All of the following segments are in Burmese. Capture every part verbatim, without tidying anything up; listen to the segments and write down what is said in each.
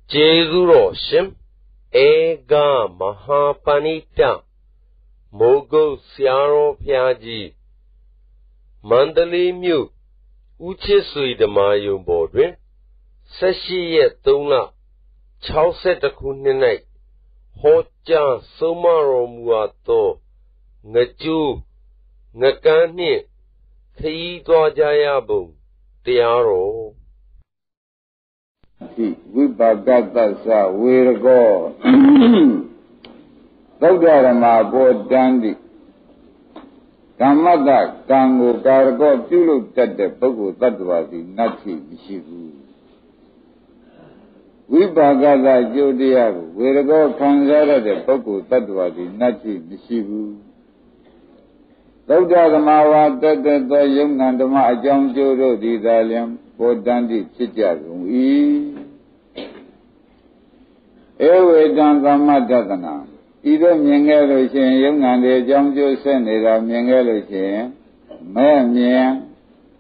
Jezuro Shim Ega Mahapanita Mogo Siaro Piaji Mandali Mu Uchisui the Mayum Bodwin Sashi yet Dona Chauset the Kuninite Hoja Somaro Muato Ngaju Ngakani Kaidwa Jayabu Tiaro Vipagata Virgo Dodharama Bodandi Kamada Kango Gargo Tulu Tade Pogu Tadwadi Nati Mishibu Vipagata Jodia Virgo Kanzara de Pogu Tadwadi Nati Mishibu Dodharama Tade Yunandama Ajam Joro Didaliam Bodandi Chijaru E. Ewe Dangama Dadana. Either Mingelo Chin, young and the Jam Josenida Mingelo Chin, Mayamian,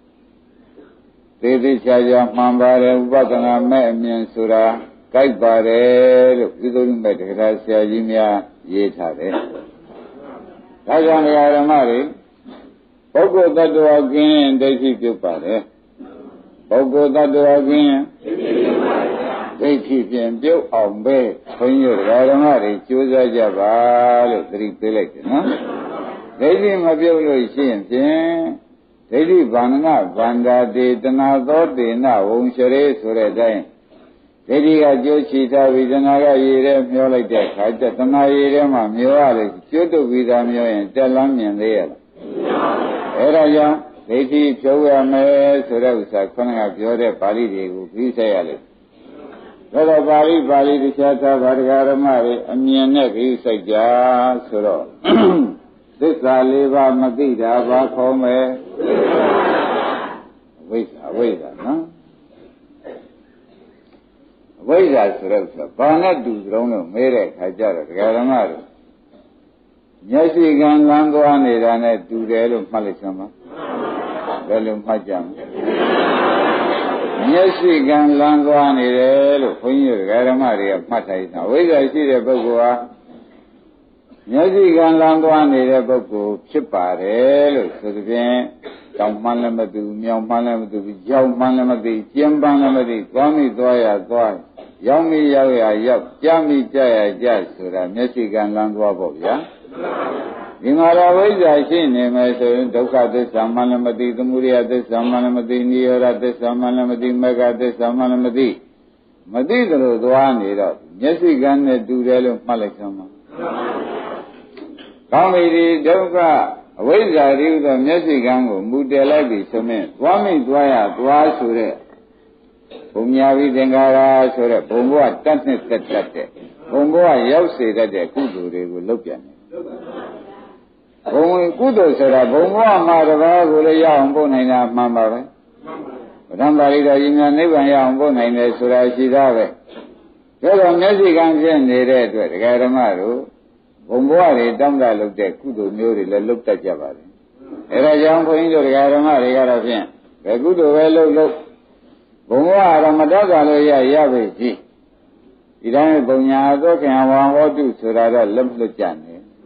Tedi Chaja Mambare, Batana, Mayamian Sura, Kaibare, Vidum Betrasia, Jimia, Yetare. Tajan Yaramari, Pogo Tatu again, Desi Pupare. Pogo Tatu again. They keep him built on bed when you're right, choose a java, three pillars. They didn't have your shin. They did Vanna, Vanda, did another day now, won't share so that day. They did a Joshita with another year, more like that. I just another year, my mule, should with a mule and tell them in there. Eraya, they did show a mess, so that was a corner of your party, we say. Whether Bali Bali the Chata Vargaramari, a Mianek is a jar, so this I live on Madida, back home. Wait, wait, no? Wait, I said, Bana do Rono, Mere, Hajar, Garamari. Yasi Gan Languani, and I do the Elum Palisama, Elum Pajam. Yesi Gan Languani, when you Garamari of Mataita. Wait, I see the Bogua. Yesi Gan Languani, the Bogu, Chipare, so the Bien, Tom Malamadu, Miao Malamadu, Yao Malamadi, Jim Banamadi, Gwami Doya Doy, Yomi Yaya Yap, Jami Jaya Jas, so that Yesi Gan Languabo, ya? In our ways, I see him as Doka de Samanamadi, the Muria de Samanamadi, Niora de Samanamadi, Mega de Samanamadi. Madi the Duani, Yesi Gan do Relo Malakama. Kamidi Doka, ways I read the Yesi Gango, Mudelabi, Summit, Wami Dwaya, Dwa Sure, Pumiavi Dengara, Sure, Pumboa, Tantis Tate, Pumboa, Yausi that they could do, they will look at me. When Kudo said, Bongo, Madava, Gulaya, and Bonina, Mamba. Rambari, you never young Bonina, Surashidave. Tell them Mexican Jen, they read with Garamaro. Bongoari, Damda looked at Kudo, Nuri, looked at Javari. Era young going to Garamari, Garafian. The Kudo well look. Bongo, Ramadaga, Yavi. It ain't Bonya, and one or two, so that I love the Jan.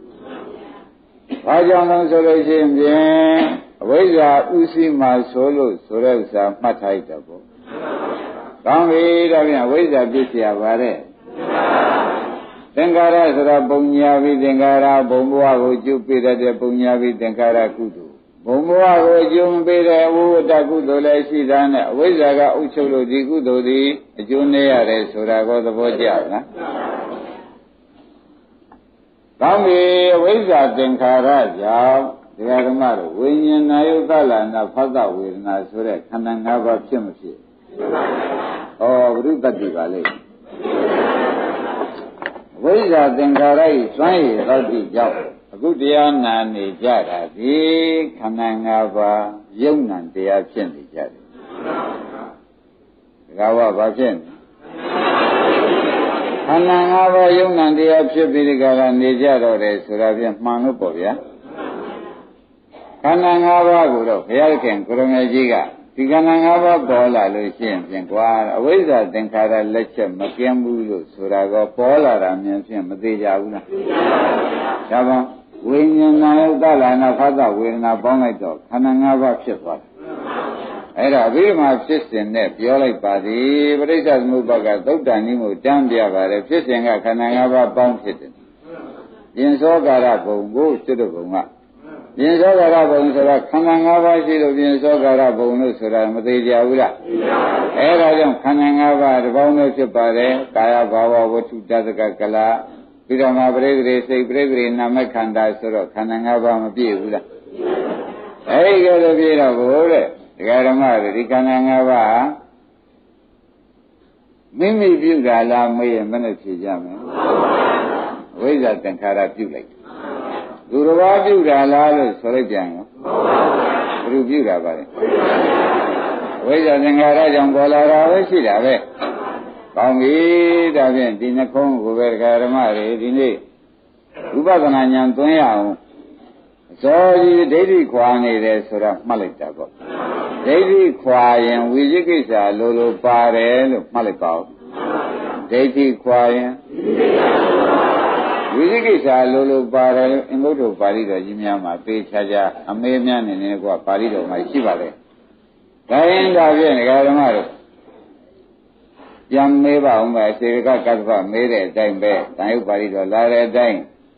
Rajan Solution, Weza Usima Solo, Sorelsa, Mataitabo. Kami, Davina, Weza Bisia Vare. Tengara Sara Bunyavi, Tengara, Bomboa, Jupiter, the Bunyavi, Tengara Kudu. Bomboa, Jumpira, Takudo, Sidana, Wezaga Ucholo, the Kudo, the Junior, Sorago, the Bojana. Kami Weza Tenkara, the Aramaro, when you know Galana, Pada with Nasure, Kananga Chimsi. Oh, Rutati Valley. Weza Tenkara is trying to job. A good Diana Nijara, the Kananga, young and the absent each other. Gawa Bajen. Ananga young and the Abshapiriga and the Jaro, Surabian Manupovia. Ananga Guru, Yarkin, Kurumajiga, ဒီခန္ဓာ၅ပါးပေါ်လာလို့ရှိရင်ဖြင့်ကွာအဝိဇ္ဇာသင်္ခါရလက်ချက်မကင်းဘူးလို့ဆိုတာကပေါ်လာတာမြင်ဖြင့်မသေးကြဘူးလားဒါပါဝိညာဏယုတ်တလာနာဖသဝေဒနာပေါင်းလိုက်တော့ခန္ဓာ၅ပါးဖြစ်သွားတယ်အဲ့ဒါအဘိဓမ္မာဖြစ်စဉ်နဲ့ပြောလိုက်ပါသည်ပရိစ္ဆေသမုပ္ပါကသုတ်တန်ကြီးကိုတန်းပြပါတယ်ဖြစ်စဉ်ကခန္ဓာ၅ပါးပေါင်းဖြစ်တယ်ပြင်စောကာရဘုံကိုစွတ်တဲ့ဘုံကပြင်စောကာရဘုံဆိုတာခန္ဓာ၅ပါးရှိလို့ပြင်စောကာရဘုံလို့ဆိုတာမသေးကြဘူးလားအဲ့ဒါကြောင့်ခန္ဓာ၅ပါးတစ်ပေါင်းလို့ဖြစ်ပါတယ်ကာယဘာဝဝတ္ထုတသကကလပြီးတော့မှပရိသေစိတ်ပရိသေနာမခန္ဓာဆိုတော့ခန္ဓာ၅ပါးမပြည့်ဘူးလားအဲ့ဒီကလေးပြည့်တော့ဘို့တဲ့ဒကာဓမ္မတွေဒီခန္ဓာ၅ပါးမိမိပြုတာလားမေးရင်မနဲ့ဖြေကြမယ်ဝိဇ္ဇာသင်္ခါရပြုလိုက်သူတစ်ပါးပြုတာလားလို့ဆိုလိုက်ပြန်ရောဘယ်သူပြုတာပါလဲဝိဇ္ဇာသင်္ခါရကြောင့်ပေါ်လာတာပဲရှိတာပဲကောင်းပြီဒါဖြင့်ဒီနှခုံးကိုပဲဒကာဓမ္မတွေဒီနေ့ဝိပဿနာဉာဏ်သွင်းရအောင်အစောကြီးဒိဋ္ဌိခွာနေတယ်ဆိုတာမှတ်လိုက်တာပေါ့ဒိဋ္ဌိခွာရင်ဝိသိကိစ္စလိုလိုပါတယ်လို့မှတ်လိုက်ပါဦးဒိဋ္ဌိခွာရင်ဝိသိကိစ္စလိုလိုပါတယ်လို့အင်္ဂုတ္တပါဠိတော်ကြီးများမှာသေချာချာအမေးများနေနေကွာပါဠိတော်မှာရှိပါတယ်ဒါရင်ဒါဖြင့်ဒကာဓမ္မတို့ပြန်မေးပါဦးမယ်စေကကတ္တဗမေးတဲ့အတိုင်းပဲတန်ရုပ်ပါဠိတော်လာတဲ့အတိုင်း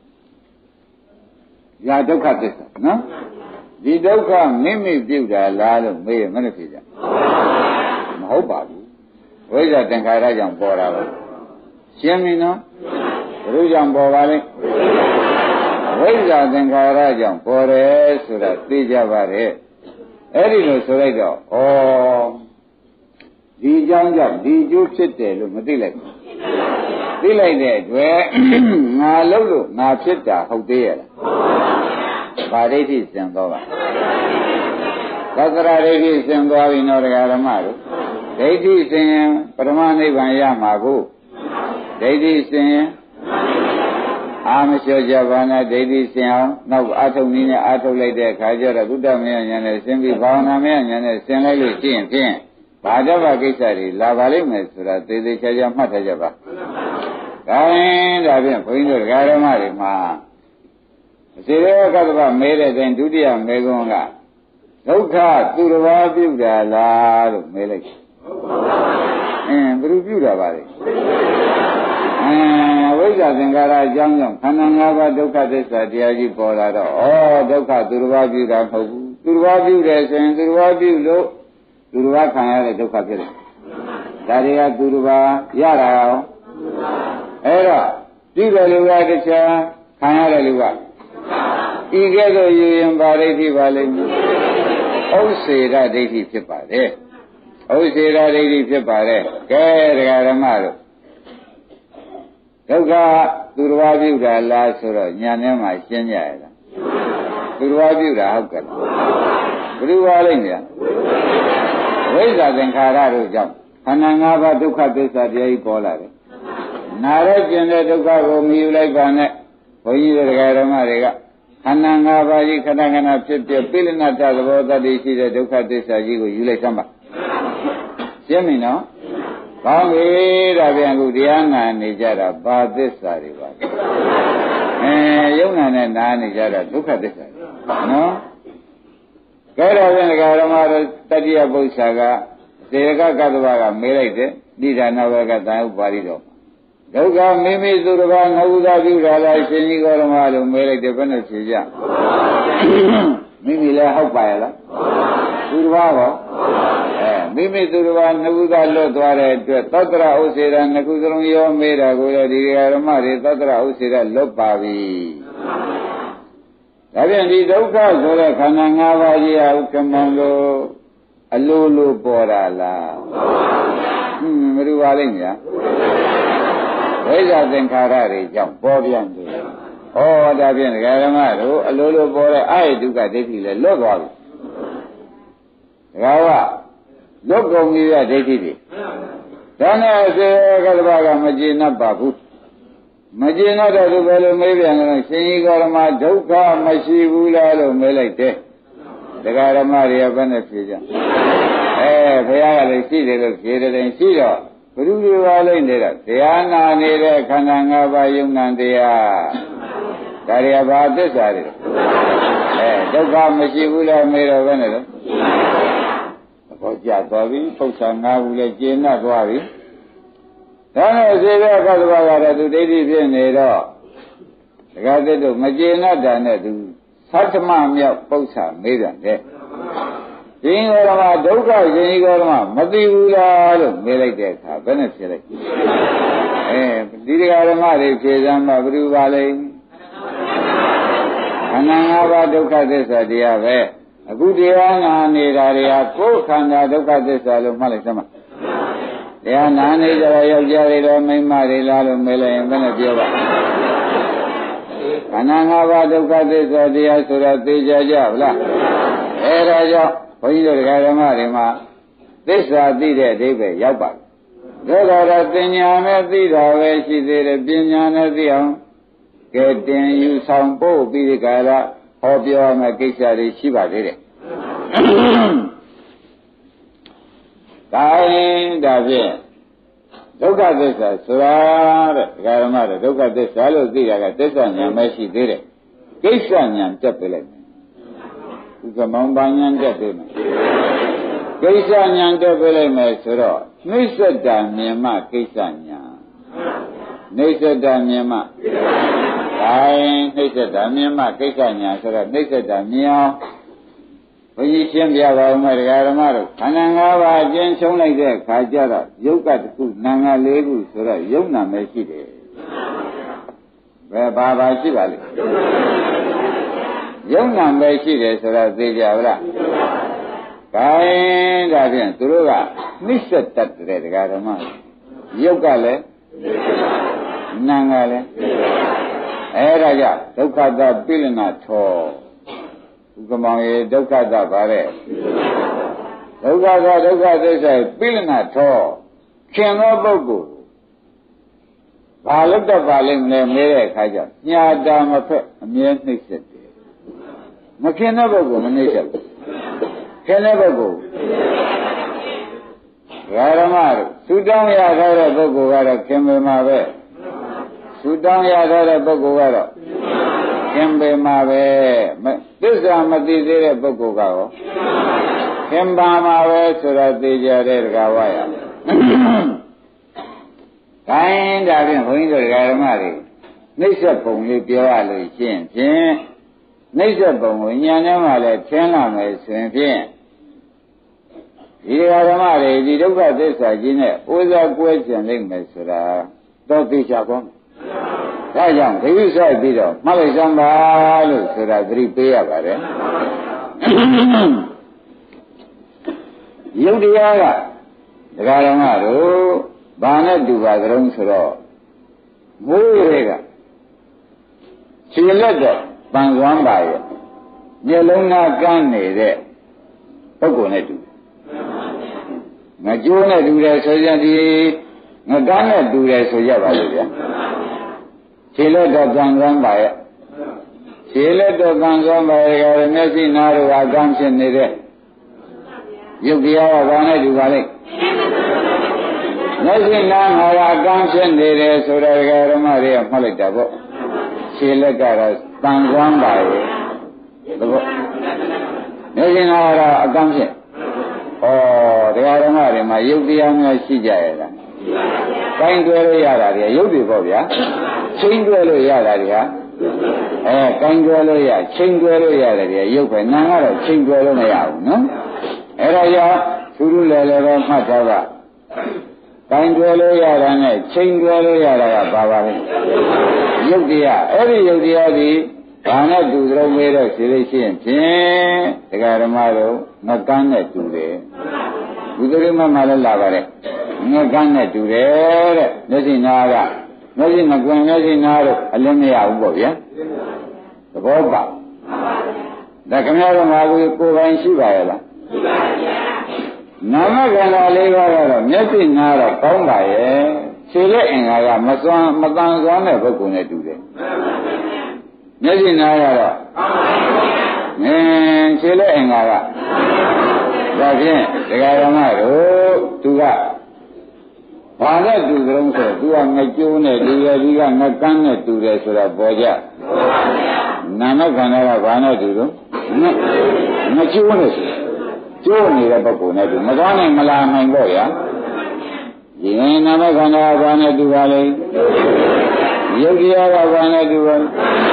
ရာဒုက္ခသစ္စာနော်ဒီဒုက္ခမိမိပြုတာလားလို့မေးရမလို့ဖြစ်ကြမဟုတ်ပါဘူးဝိဇ္ဇာသင်္ခါရကြောင့်ပေါ်တာပါရှင်းပြီနော်ဘယ်လိုကြောင့်ပေါ်ပါလဲဝိဇ္ဇာသင်္ခါရကြောင့်ပေါ်တယ်ဆိုတာသိကြပါတယ်အဲ့ဒီလိုဆိုလိုက်တော့ဩဒီအကြောင်းကြောင့်ဒီကျိုးဖြစ်တယ်လို့မသိလိုက်ဘူးသိလိုက်တဲ့အတွက်ငါလို့လို့ငါဖြစ်တာဟုတ်သေးရဲ့လားဗာဒိဋ္ဌိစင်သွားပါသတ္တရဒိဋ္ဌိစင်သွားပြီနော်တရားဓမ္မတို့ဒိဋ္ဌိစင်ရင်ပရမနိဗ္ဗာန်ရမှာကိုဒိဋ္ဌိစင်ရင်အာမလျှော့ကြပါနဲ့ဒိဋ္ဌိစင်အောင်နောက်အာထုတ်နည်းနဲ့အာထုတ်လိုက်တဲ့အခါကျတော့ဘုဒ္ဓမယဉာဏ်နဲ့စင်ပြီးဘာဝနာမယဉာဏ်နဲ့စင်လိုက်လို့ရှိရင်ဖြင့်ဘာကြပါကိစ္စတွေလာပါလိမ့်မယ်ဆိုတာသေသေးချာချာမှတ်ထားကြပါဒါရင်ဒါဖြင့်ဘုန်းကြီးတို့ဒကာဓမ္မတွေမှာအစေရကတ္တဗမဲတဲ့တိုင်ဒုတိယမဲကုန်းကဒုက္ခသူတစ်ပါးပြုတာလားလို့မဲလိုက်အင်းဘယ်သူပြုတာပါလဲအင်းဝိဇ္ဇာသင်္ခါရအကြောင်းကြောင့်ခန္ဓာ၅ပါးဒုက္ခသစ္စာတရားကြီးပေါ်လာတော့ဩဒုက္ခသူတစ်ပါးပြုတာမဟုတ်ဘူးသူတစ်ပါးပြုတယ်ဆိုရင်သူတစ်ပါးပြုလို့သူတစ်ပါးခံရတဲ့ဒုက္ခဖြစ်တယ်ဒါတွေကသူတစ်ပါးရတာရောအဲ့တော့ပြုတယ်လူကတခြားခံရတဲ့လူကဤကဲ့သို့ယူရင်ပါရိဋ္ဌိပါလိမ့်မယ်ဥစ္စေရဒိဋ္ဌိဖြစ်ပါတယ်ဥစ္စေရဒိဋ္ဌိဖြစ်ပါတယ်ကဲတရားဓမ္မတို့ဒုက္ခသူတစ်ပါးပြုတာလားဆိုတော့ညာထဲမှာရှင်းကြရလားသူတစ်ပါးပြုတာဟုတ်ကဲ့ဘယ်လိုပါလိမ့်ဗျာဝိဇ္ဇာသင်္ခါရတို့ကြောင့်ခန္ဓာ၅ပါးဒုက္ခသစ္စာတရားကြီးပေါ်လာတယ်နာရကျင်တဲ့ဒုက္ခကိုမယူလိုက်ပါနဲ့ဘုန်းကြီးတို့ဓမ္မတွေကခန္ဓာ၅ပါးကြီးခဏခဏဖြစ်ပြပိလနာတသဘောတတိရှိတဲ့ဒုက္ခသစ္စာကြီးကိုယူလိုက်သမ်းပါရှင်းပြီနော်ကောင်းပြီဒါပြန်အခုတရားနာနေကြတာဘာသစ္စာတွေပါအဲယုံနာနဲ့နာနေကြတာဒုက္ခသစ္စာနော်ကဲတော့ပြန်ဓမ္မတို့တတိယပု္ပ္ပာကသေရကကတ္တဗကမေးလိုက်တယ်နိဒာနဝကတန်ဥပါရိတော်ဒုက္ခမိမိသူတစ်ပါးငဟုသာပြုတာလားရှင်ကြီးကောဓမလို့မေးလိုက်တယ်ဘယ်နဲ့ဖြေကြမိမိလည်းဟုတ်ပါရဲ့လားသူတစ်ပါးကောအဲမိမိသူတစ်ပါးငဟုသာလွတ်သွားတဲ့အတွက်သတ္တရဥစ္စေရငခုစလုံးရောမေးတာကိုလည်းဒီဓမ္မတွေသတ္တရဥစ္စေရလွတ်ပါပြီဒါပြန်ဒီဒုက္ခဆိုတဲ့ခန္ဓာ၅ပါးကြီးဟာဥက္ကမံလို့အလိုလိုပေါ်တာလားဟွန်းမรู้ပါလိမ့်ညာဝိဇ္ဇာသင်္ခါရတွေကြောင့်ပေါ်ပြန်တယ်ဩဒါဖြင့်ဒကာဓမ္မတို့အလိုလိုပေါ်တဲ့အာယတုကဒိဋ္ဌိလည်းလွတ်သွားပြီဒကာကလွတ်ကုန်ပြီကဒိဋ္ဌိတွေဒါနဲ့အစေကတ္တဗကမကျေနပ်ပါဘူးမကျေနပ်တဲ့သူပဲလို့မေးပြန်တယ်ရှင်ကြီးကောဓမဒုက္ခမရှိဘူးလားလို့မေးလိုက်တယ်ဒကာဓမ္မတွေကဘယ်နဲ့ဖြေကြအဲဘုရားကလည်းရှိတယ်လို့ဖြေတယ်တင်ရှိတော့ဘုရုတွေပါလိမ့်နေတော့တရားနာနေတဲ့ခန္ဓာ၅ပါးယုံနာတရားဒါရီဘာသစ္စာတွေအဲဒုက္ခမရှိဘူးလားမေးတော့ဘယ်နဲ့လဲဘောကြသွားပြီပု္ပ္ပာ၅ခုလည်းကျင့်တတ်သွားပြီဒါနဲ့စေတဲ့ကသဘာဝကတော့သူဒိဋ္ဌိဖြစ်နေတော့ဒကာသစ်တို့မကျင့်တတ်တာနဲ့သူသတ္တမမြောက်ပု္ပ္ပာမေးတယ်တဲ့ဒီငရောမှာဒုက္ခရှင်ကြီးကောမှာမသိဘူးလားလို့မေးလိုက်တဲ့အခါဘယ်နဲ့ဖြစ်လိုက်အဲဒီတရားဓမ္မတွေဖြေစမ်းမှဘယ်သူပါလဲခန္ဓာ၅ပါးဒုက္ခသစ္စာတရားပဲအခုတရားနာနေတာတွေကကိုယ်ခန္ဓာဒုက္ခသစ္စာလို့မှတ်လိုက်စမ်းပါတရားနာနေကြတော့ယောက်ျားတွေတော့မိန်းမတွေလားလို့မေးလိုက်ရင်ဘယ်နဲ့ပြောပါခန္ဓာ၅ပါးဒုက္ခသစ္စာတရားဆိုတာသိကြကြဗလားအဲဒါကြောင့်ဘုန်းကြီးတို့ဓမ္မတွေမှာသစ္စာသိတဲ့အဓိပ္ပာယ်ရောက်ပါဘူးဒါတော့ပညာနဲ့သိတာပဲရှိသေးတယ်ပညာနဲ့သိအောင်ကဲတင်ယူဆောင်ပို့ပြီးဒီကရာဟောပြောမယ့်ကိစ္စတွေရှိပါသေးတယ်ဒါရင်ဒါဖြင့်ဒုက္ခသစ္စာဆိုတာတဲ့ဓမ္မတွေဒုက္ခသစ္စာလို့သိတာကသစ္စာဉာဏ်ပဲရှိသေးတယ်ကိစ္စဉာဏ်တက်ပြလိုက်ဥက္ကမောင်ပညာတက်ပြီမယ်ကိစ္စဉာဏ်တက်ပြလိုက်မယ်ဆိုတော့နှိစ္စတာမြင်မှကိစ္စဉာဏ်နှိစ္စတာမြင်မှဒါရင်နှိစ္စတာမြင်မှကိစ္စဉာဏ်ဆိုတော့နှိစ္စတာမြင်အောင်ဘုရားရှင်းပြပါဦးမယ်ဓမ္မတို့ခန္ဓာ၅ပါးအကျဉ်းဆုံးလိုက်တဲ့ခါကျတော့ယုတ်ကတစ်ခုနာငါ၄ခုဆိုတော့ယုတ်နာပဲရှိတယ်ဘယ်ဘာဘာရှိပါလိမ့်ယုံနာပဲရှိတယ်ဆိုတော့သိကြပါလား။ဒါရင်ဒါဖြင့်သူတို့ကနှိစ္စတတ်တဲ့တရားဓမ္မယုတ်ကလည်းနာငါလည်းအဲဒါကြောင့်ဒုက္ခတပိလနာထောဥက္ကမောင်ရေဒုက္ခတပါတဲ့ဒုက္ခတဒုက္ခသစ္စာပိလနာထောခင်သောပုဂ္ဂိုလ်ဘာလို့တော့ပါလိမ့်မလဲမေးတဲ့အခါကျညာတာမဖက်အမြဲနှိစ္စတယ်မခင်တဲ့ပုဂ္ဂိုလ်မနှိစ္စဘူးခင်တဲ့ပုဂ္ဂိုလ်ဓမ္မတို့သုတောင်းရထားတဲ့ပုဂ္ဂိုလ်ကတော့ခင်ပေမှာပဲသုတောင်းရထားတဲ့ပုဂ္ဂိုလ်ကတော့ခင်ပေမှာပဲသစ္စာမသိသေးတဲ့ပုဂ္ဂိုလ်ကရောခင်ပါမှာပဲဆိုတော့သိကြတဲ့တကားဝါရခိုင်းဒါဖြင့်ဘုန်းကြီးတို့ဓမ္မတွေနှိစ္စပုံလေးပြောရလို့ရှင်းဖြင့်နှိစ္စပုံကိုညာထဲမှာလည်းထင်လာမယ်ဆိုရင်ဖြင့်ဒီဓမ္မတွေဒီဒုက္ခသစ္စာကြီးနဲ့ဥစ္စာကွဲကျင်လိမ့်မယ်ဆိုတာတော့သိချကောင်းဒါကြောင့်ဒိဋ္ဌိဆိုင်ပြီးတော့မှတ်လိုက်စမ်းပါလို့ဆိုတာသတိပေးရပါတယ်ယုတ်တရားကဒကာဓမ္မတို့ဘာနဲ့တူပါကြုံဆိုတော့မိုးတွေကခြေလက်တော့ပန်စွမ်းပါရဲ့မျက်လုံးသားကန်းနေတဲ့ပုဂ္ဂိုလ်နဲ့တူငကြိုးနဲ့တူတယ်ဆိုရင်ဒီငကန်းနဲ့တူတယ်ဆိုရပါလို့ဗျာခြေလက်တော့ပန်စွမ်းပါရဲ့ခြေလက်တော့ပန်စွမ်းပါရဲ့ကမျက်စိနားတို့အကန်းဖြစ်နေတဲ့ရုပ်တရားကဘာနဲ့တူပါလိမ့်မျက်စိနားမှာအကန်းဖြစ်နေတယ်ဆိုတော့ဓမ္မတွေကမှတ်လိုက်တာပေါ့ခြေလက်ကတော့တန်ခွမ်းပါရဲ့ဒါပေါ့မျက်စိနားကတော့အကန်းဖြစ်ဩတရားဓမ္မတွေမှာရုပ်တရားများရှိကြရဲ့လားကိုင်းတွဲလို့ရတာတွေရုပ်တွေပေါ့ဗျာချင်းတွဲလို့ရတာတွေဟာအဲကိုင်းတွဲလို့ရချင်းတွဲလို့ရတယ်တွေရုပ်ပဲနာကတော့ချင်းတွဲလို့မရဘူးနော်အဲဒါကြောင့်သူတို့လည်းလည်းပဲမှတ်ထားပါကိုင်းတွဲလို့ရတာနဲ့ချင်းတွဲလို့ရတာကဘာပါလဲရုပ်တရားအဲ့ဒီရုပ်တရားဒီဘာနဲ့တူကြုံမေးတော့ရှိလို့ရှိရင်ဖြင့်တရားဓမ္မတို့ငကန်းနဲ့တူတယ်ဘုဒ္ဓရမမှာလည်းလာပါတယ်ငကန်းနဲ့တူတယ်တဲ့မျက်စိနာကမျက်စိမကွင်မျက်စိနာတို့အလင်းမရဘူးပေါ့ဗျာသဘောပါဒါခင်ဗျားတို့မှာကိုယ်ပိုင်ရှိပါရဲ့လားရှိပါဗျာနာမခန္ဓာလေးပါးကတော့မျက်စိနာတော့ကောင်းပါရဲ့ခြေလက်အင်္ဂါကမစွမ်းမတန်စွမ်းတဲ့ပုဂ္ဂိုလ်နဲ့တူတယ်မျက်စိနာကတော့အင်းခြေလက်အင်္ဂါကဒါဖြင့်ဒကာဓမ္မတို့သူကဘာနဲ့တူကြုံဆိုသူကငကြိုးနဲ့တူတယ်ဒီကငကန်းနဲ့တူတယ်ဆိုတာပေါ်ကြနာမခန္ဓာကဘာနဲ့တူတော့ငကြိုးနဲ့ကျိုးနေတဲ့ပုဂ္ဂိုလ်နဲ့တူမသွားနိုင်မလာနိုင်တော့ရဒီနာမခန္ဓာကဘာနဲ့တူပါလဲယုတ်တရားကဘာနဲ့တူပါလဲ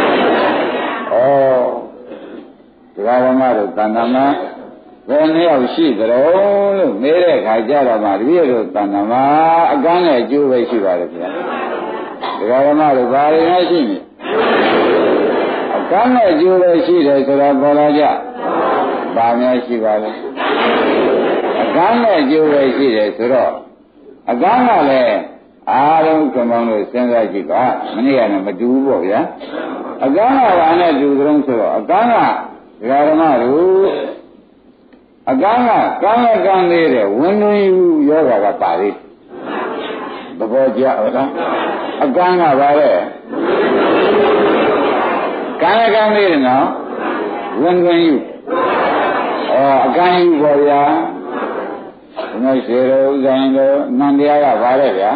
ဩဒကာဓမ္မတို့တဏ္ဍာမဘယ်နှယောက်ရှိကြတော့လို့မေးတဲ့ခါကျတော့မှတပည့်တို့တဏ္ဍာမအကန်းနဲ့အကျိုးပဲရှိပါတယ်ဗျာဒကာဓမ္မတို့ဘာတွေလဲရှိနေအကန်းနဲ့အကျိုးပဲရှိတယ်ဆိုတာပေါ်လာကြဘာများရှိပါလဲအကန်းနဲ့အကျိုးပဲရှိတယ်ဆိုတော့အကန်းကလည်းအားလုံးကမောင်းလို့စဉ်းစားကြည့်ပါမနေ့ကလည်းမတူဘူးပေါ့ဗျာအကန်းကဘာနဲ့တူကြုံဆိုတော့အကန်းကဒကာဓမ္မတို့အကန်းကကံကံလေးတဲ့ဝင်းတွင်းယူယောဂကပါလေသဘောကျဟုတ်လားအကန်းကပါလေကံကံလေးတဲ့နော်ဝင်းတွင်းယူဩအကန်းယူပေါ်ဗျာဒီနေ့ရှေတော်ဥဆိုင်တော်နန္တရားကပါလေဗျာ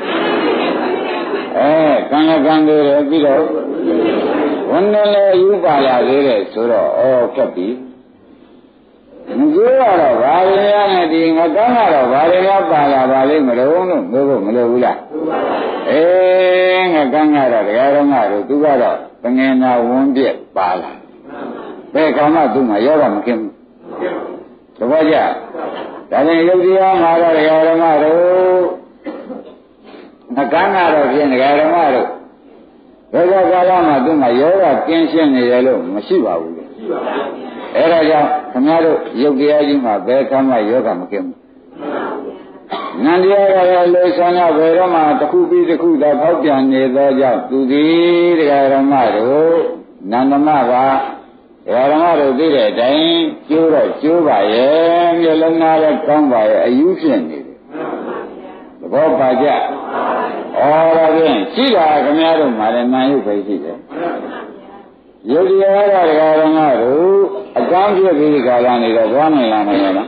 အဲကံကံလေးတဲ့ပြီးတော့ဝင်းတွင်းလေးယူပါလာသေးတယ်ဆိုတော့ဩကပ်ပြီငကြိုးကတော့ဘာတွေရနဲ့ဒီငကန်းကတော့ဘာတွေများပါလာပါလိမ့်မလို့လို့ပြောဖို့မလိုဘူးလားအေးငကန်းကတော့တရားတော်ကတော့သူကတော့ပငင်နာဝန်းပြက်ပါလာဘယ်ကောင်မှသူ့မှာယောဂမကင်းဘူးသဘောကျဒါနဲ့ယုတ်တရားမှာတော့တရားတော်ကတော့ငကန်းကတော့ဖြင့်တရားတော်ကတော့ဘယ်ကာလမှာသူ့မှာယောဂကင်းရှင်းနေတယ်လို့မရှိပါဘူးလေရှိပါဘူးအဲဒါကြောင့်ခင်ဗျားတို့ယုတ်တရားကြီးမှာဘယ်ကမှယောဂမကင်းဘူးနန္တရားကလည်းလေဆန္ဒဘယ်တော့မှတစ်ခုပြီးတစ်ခုသာဖောက်ပြန်နေသောကြောင့်သူသည်တရားဓမ္မတို့နန္ဒမကတရားဓမ္မတို့သိတဲ့အတိုင်းကျိုးတော့ကျိုးပါရဲ့မျိုးလုံးသားလည်းကောင်းပါရဲ့အယူဖြစ်နေတယ်သဘောပါကြဩဒါဖြင့်ရှိတာခင်ဗျားတို့မှာလည်းနာယုတ်ပဲရှိတယ်ယုတ်တရားကဒကာဓမ္မတို့အကန်းပြည့်ပြီးကာလနေတော့သွားနိုင်လားမလား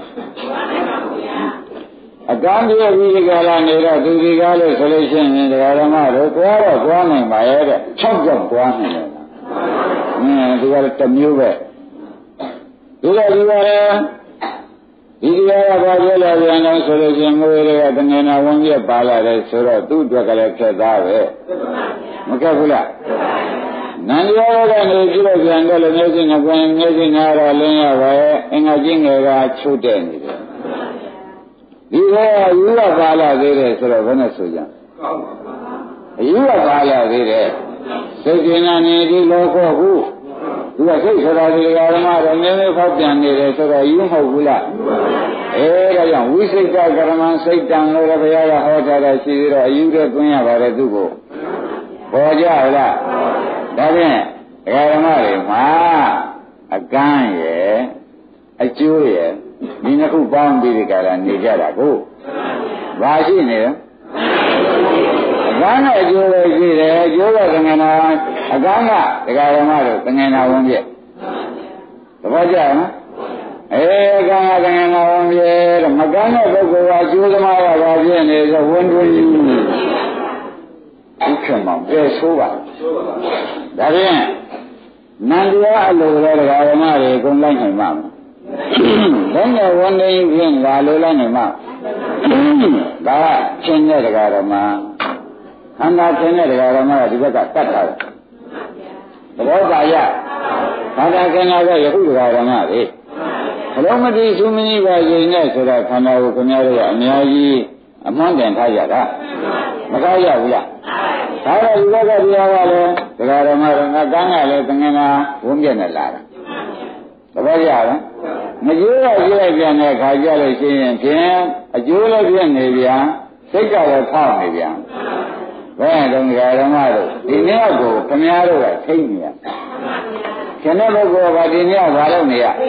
အကန်းပြည့်ပြီးကာလနေတော့သူဒီကားလို့ဆိုလို့ရှိရင်ဒကာဓမ္မတို့သွားတော့သွားနိုင်ပါရဲ့တဲ့၆ကြောင့်သွားနိုင်တယ်အင်းဒီကလည်းတစ်မျိုးပဲဒီကဒီကလည်းဒီတရားကဘာပြောလဲပြန်တော့ဆိုလို့ရှိရင်ငွေတွေကတငယ်နာဝန်ပြပါလာတယ်ဆိုတော့သူ့အတွက်ကလည်းခက်သားပဲမခက်ဘူးလားနန္ဒီယောဂကနေကြည့်လို့ပြန်တော့လည်းမျက်စိနဲ့ပွင့်မျက်စိနာတော့လင်းရပါရဲ့အင်္ဂါကြီးငယ်ကချုပ်တဲ့နေတယ်ဒီကယူရပါလာသေးတယ်ဆိုတော့ဘယ်နဲ့ဆိုကြအယူရပါလာသေးတယ်စိတ်ကျင်နေဒီလောကဟုသူကစိတ်ဆိုတာဒီဓမ္မတော့နည်းနည်းဖောက်ပြန်နေတယ်ဆိုတော့ယူမဟုတ်ဘူးလားအဲဒါကြောင့်ဝိစိတ်ကကရမန်စိတ်တန်လို့ဘုရားကဟောထားတာရှိသေးတော့အယူတဲ့သွင်းရပါတယ်သူ့ကိုပေါ်ကြလားဒါဖြင့်ဒကာဓမ္မတွေမှာအကန်းရဲ့အကျိုးရဲ့ဒီနှစ်ခုပေါင်းပြီးဒီကရနေကြတာကိုဘာရှိနေလဲအကန်းနဲ့အကျိုးပဲရှိတယ်အကျိုးကသင်္ကနာအကန်းကဒကာဓမ္မတို့သင်္ကနာဝင်ပြသဘောကျလားအဲအကန်းကသင်္ကနာဝင်ပြတဲ့မကန်းတဲ့ပုဂ္ဂိုလ်ကအကျိုးသမားကဘာဖြစ်နေလဲဝန်တွင်းယူဥက္ကမောင်ပြေဆိုးပါဒါဖြင့်နန္တရားအလိုလဲတရားဓမ္မတွေကုန်လိုက်နိုင်မှာဘယ်နဲ့ဝန်နေဖြင့်လာလိုလိုက်နိုင်မှာဒါကချင်းတဲ့တရားဓမ္မခန္ဓာချင်းတဲ့တရားဓမ္မကဒီဘက်ကတတ်တာသဘောပါရခန္ဓာခန္ဓာကယခုတရားဓမ္မတွေဘလုံးမတိသုမင်းပါရင်နဲ့ဆိုတာခန္ဓာကိုခင်ဗျားတို့ကအများကြီးအမှန်တန်ထားကြတာမကောက်ရဘူးလားဒါတော့ဒီဘက်ကတရားကလည်းဒကာဓမ္မကငါကန်းကလည်းသင်္ကနာဝုန်းပြက်နဲ့လာတာသဘောကျလားမကျိုးတော့ပြည့်ပြန်တဲ့ခါကြလို့ရှိရင်ဖြင့်အကျိုးလည်းပြည့်နေပြန်စိတ်ကလည်းဖောက်နေပြန်ဘယ်တော့ဒကာဓမ္မတို့ဒီနေ့ကိုခင်ဗျားတို့ကထိတ်နေရခင်တဲ့ပုဂ္ဂိုလ်ကဒီနေ့ဘာလုပ်နေရဩ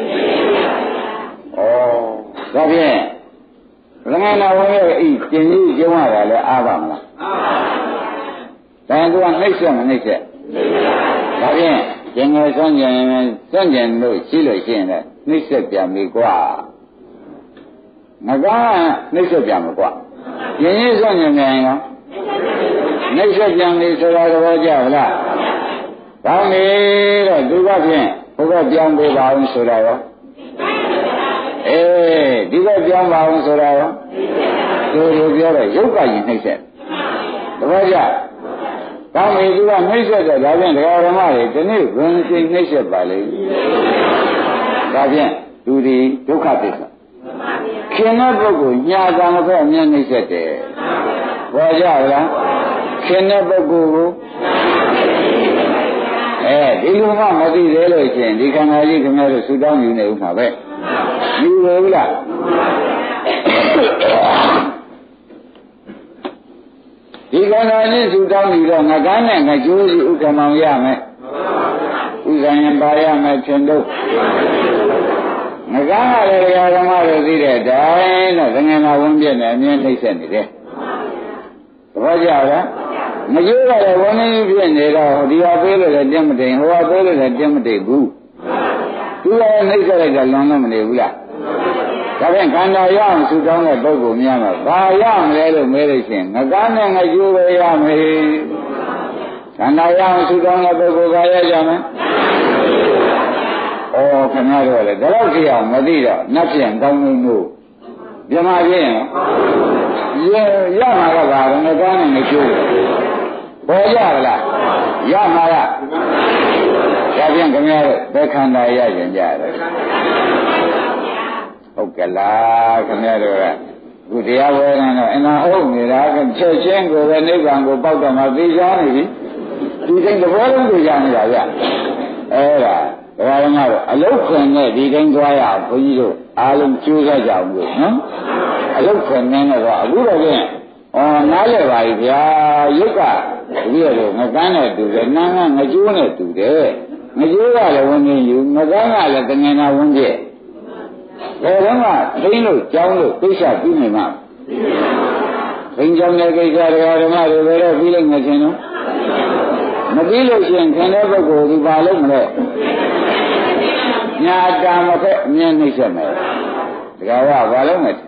ဒါဖြင့်သင်္ကနာဝုန်းရဲ့ဤကျင်ကြီးကျုံရတာလည်းအားပါမလားဒါကနှိမ့်ဆက်မနှိမ့်ဆက်ဒါဖြင့်ကျင်ငယ်ဆွမ်းကျင်ဆွမ်းကျင်လို့ရှိလို့ရှိရင်လည်းနှိမ့်ဆက်ပြန်ပြီကွာငကားနှိမ့်ဆက်ပြန်မကွာရင်းရင်းဆက်နေနေရောနှိမ့်ဆက်ပြန်ပြီဆိုတာသဘောကျလားကောင်းပြီတော့သူကဖြင့်ဘုရားပြောင်းပေးပါအောင်ဆိုတာရောအေးဒီကပြောင်းပါအောင်ဆိုတာရောသူတို့ပြောတော့ရုပ်ကရင်နှိမ့်ဆက်သဘောကျကောင်းပြီသူကနှိမ့်ဆက်တယ်ဒါဖြင့်ဒကာဓမ္မတွေဒီနေ့ဘယ်ချိန်နှိမ့်ဆက်ပါလိမ့်ဒါဖြင့်သူဒီဒုက္ခသစ္စာခင်တဲ့ပုဂ္ဂိုလ်ညာကံမဖက်အမျက်နှိမ့်ဆက်တယ်ဘောကြလားခင်တဲ့ပုဂ္ဂိုလ်ကိုအဲဒီလိုမှမသိသေးလို့ရှင်ဒီခန္ဓာကြီးခင်ဗျားတို့ဆူတောင်းယူနေဥမှာပဲယူရဘူးလားဒီခန္ဓာကြီးဆူတောင်းယူတော့ငကန်းနဲ့ငကြိုးစီဥက္ကမောင်ရမယ်ဥက္ကရင်ပါရမယ်ထင်တော့ငကားရတဲ့ဓမ္မတွေသိတဲ့အတိုင်းတော့သင်္ကန်းဝန်းပြည့်နဲ့အမြဲနှိမ့်ဆက်နေတယ်သဘောကျလားမကျိုးရတဲ့ဝန်းနေပြည့်နေတော့ဒီဟာပေးလို့လည်းတက်မတိန်ဟိုဟာပေးလို့လည်းတက်မတိန်ဘူးသူကလည်းနှိမ့်ဆက်လိုက်တာလွန်လို့မနေဘူးလားဒါဖြင့်ခန္ဓာရအောင်ဆူတောင်းတဲ့ပုဂ္ဂိုလ်များမှာဘာရမလဲလို့မဲလို့ရှိရင်ငကားနဲ့ငကြိုးပဲရမယ်ခန္ဓာရအောင်ဆူတောင်းတဲ့ပုဂ္ဂိုလ်ကရကြမယ်ဩခင်ဗျားတို့လည်းဒါတော့ကြည့်အောင်မသိတော့နတ်ပြန်ကောင်းလို့လို့ပြမပြင်းရရမှာကဘာလဲငကားနဲ့ငကြိုးပေါ်ရလားရမှာလားဒါပြန်ခင်ဗျားတို့ဘယ်ခန္ဓာရရင်ကြတယ်ဟုတ်ကလားခင်ဗျားတို့ကခုတရားဝဲနေတော့အနာဟုတ်နေတာကချက်ချင်းကိုပဲနိဗ္ဗာန်ကိုပေါက်တော့မှသိချာနေပြီဒီတိုင်းသဘောလုံးကိုရနေတာဗျအဲ့ဒါဒါကလည်းတော့အလုတ်ခွင်နဲ့ဒီတိုင်းသွားရအောင်ဘုန်းကြီးတို့အားလုံးကြိုးစားကြအောင်လို့နော်အလုတ်ခွင်နဲ့တော့အခုတော့ပြင်ဩနားလဲပါပြီဗျာရုပ်ကဒီရတော့ငကန်းနဲ့တူတယ်နားကငကြိုးနဲ့တူတယ်ငကြိုးကလည်းဝင်နေယူငကန်းကလည်းတငင်နာဝင်ပြည့်ဘယ်တော့မှသိလို့ကြောင်းလို့သိချပြီးနေမှာသိကြောင်းတဲ့ကိစ္စတွေဓမ္မတွေပဲတော့ပြီးလိုက်မှချင်းနော်မပြီးလို့ရှိရင်ခင်တဲ့ပုဂ္ဂိုလ်ဒီပါလို့မလဲညာတာမဖက်အမြဲနှိမ့်ဆက်မယ်တကယ်ကဘာလို့မလဲ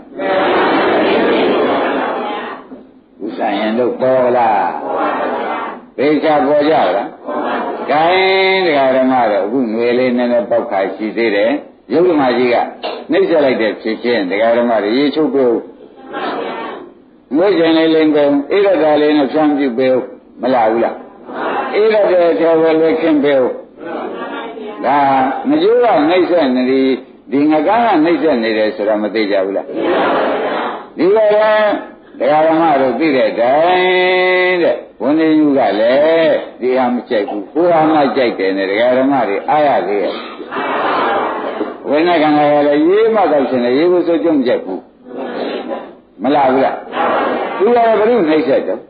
ဥဆိုင်ရင်တို့ပေါ်လားသိချပေါ်ကြလားဂိုင်းတရားဓမ္မတော့အခုငွေလေးနည်းနည်းပေါက်ခါရှိသေးတယ်ရုပ်ဓမ္မကြီးကနှိမ့်ဆက်လိုက်တဲ့ဖြစ်ချင်းတရားဓမ္မတွေရေချုပ်ပြုငွေကျင်လေးလေးကုန်ဣရတာလေးနဲ့ဖြန့်ပြုပေးမလာဘူးလားဣရတဲ့ထဲဝဲလေးခင်းပေးဒါမကျိုးကနှိမ့်ဆက်နေဒီငကားကနှိမ့်ဆက်နေတယ်ဆိုတော့မသိကြဘူးလားဒီကလည်းတရားဓမ္မတို့သိတဲ့တိုင်းတဲ့ဝိနည်းယူကလည်းဒီဟာမကြိုက်ဘူးကိုဟာမကြိုက်တယ်နဲ့တရားဓမ္မတွေအားရသေးရဲ့ဝိနည်းကံကလည်းရေးမှတော့ရှင်လေရေးဖို့ဆိုကြုံမကြိုက်ဘူးမလားဘူးလားသူကဘယ်လိုနှိမ့်ဆက်တော့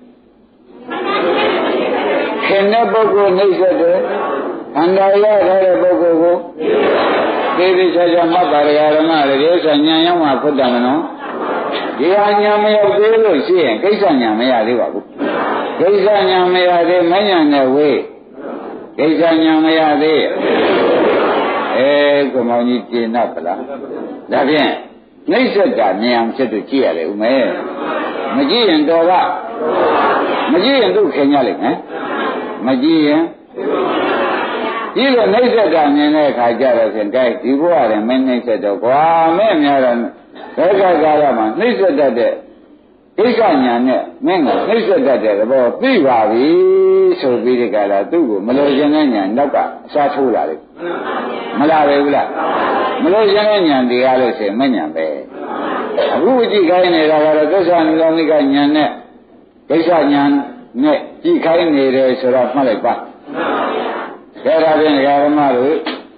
ခင်တဲ့ပုဂ္ဂိုလ်နှိမ့်ဆက်တယ်ခန္ဓာရတဲ့ပုဂ္ဂိုလ်ကိုသေသေးချာချာမှတ်ပါရဓမ္မတွေဒီဥစ္စာဉာဏ်ရောက်မှဖွတ်တယ်မနော်ဒီဟာဉာဏ်မရောက်သေးလို့ရှိရင်ကိစ္စဉာဏ်မရသေးပါဘူးကိစ္စဉာဏ်မရသေးမဉာဏ်နဲ့ဝေးကိစ္စဉာဏ်မရသေးအဲကိုမောင်ကြီးကျင့်납ပလားဒါဖြင့်နှိမ့်ဆက်တာဉာဏ်ဖြစ်သူကြည့်ရတယ်ဦးမဲမကြည့်ရင်တော်ကမကြည့်ရင်သူခင်ရလိမ့်မယ်မကြည့်ရင်ဒီလိုနှိမ့်ဆက်တာမြင်တဲ့အခါကျတော့ဖြင့်တိုက်ဒီဘဝရမင်းနှိမ့်ဆက်တော့ကွာမဲ့များတော့ဘယ်ကကာလမှာနှိမ့်ဆက်တတ်တဲ့ကိစ္စညာနဲ့မင်းကနှိမ့်ဆက်တတ်တဲ့ဘောသိပါပြီဆိုပြီးဒီကလာသူ့ကိုမလို့ခြင်းတဲ့ညာနောက်ကအစားထိုးလာတယ်မလားပဲဘူးလားမလို့ခြင်းတဲ့ညာတရားလို့ဆိုရင်မညာပဲအခုကြည့်ခိုင်းနေတာကတော့သစ္စာနိလောမိကညာနဲ့ကိစ္စညာနဲ့ကြည့်ခိုင်းနေတယ်ဆိုတော့မှတ်လိုက်ပါဒါရဖြင့်ဓမ္မတို့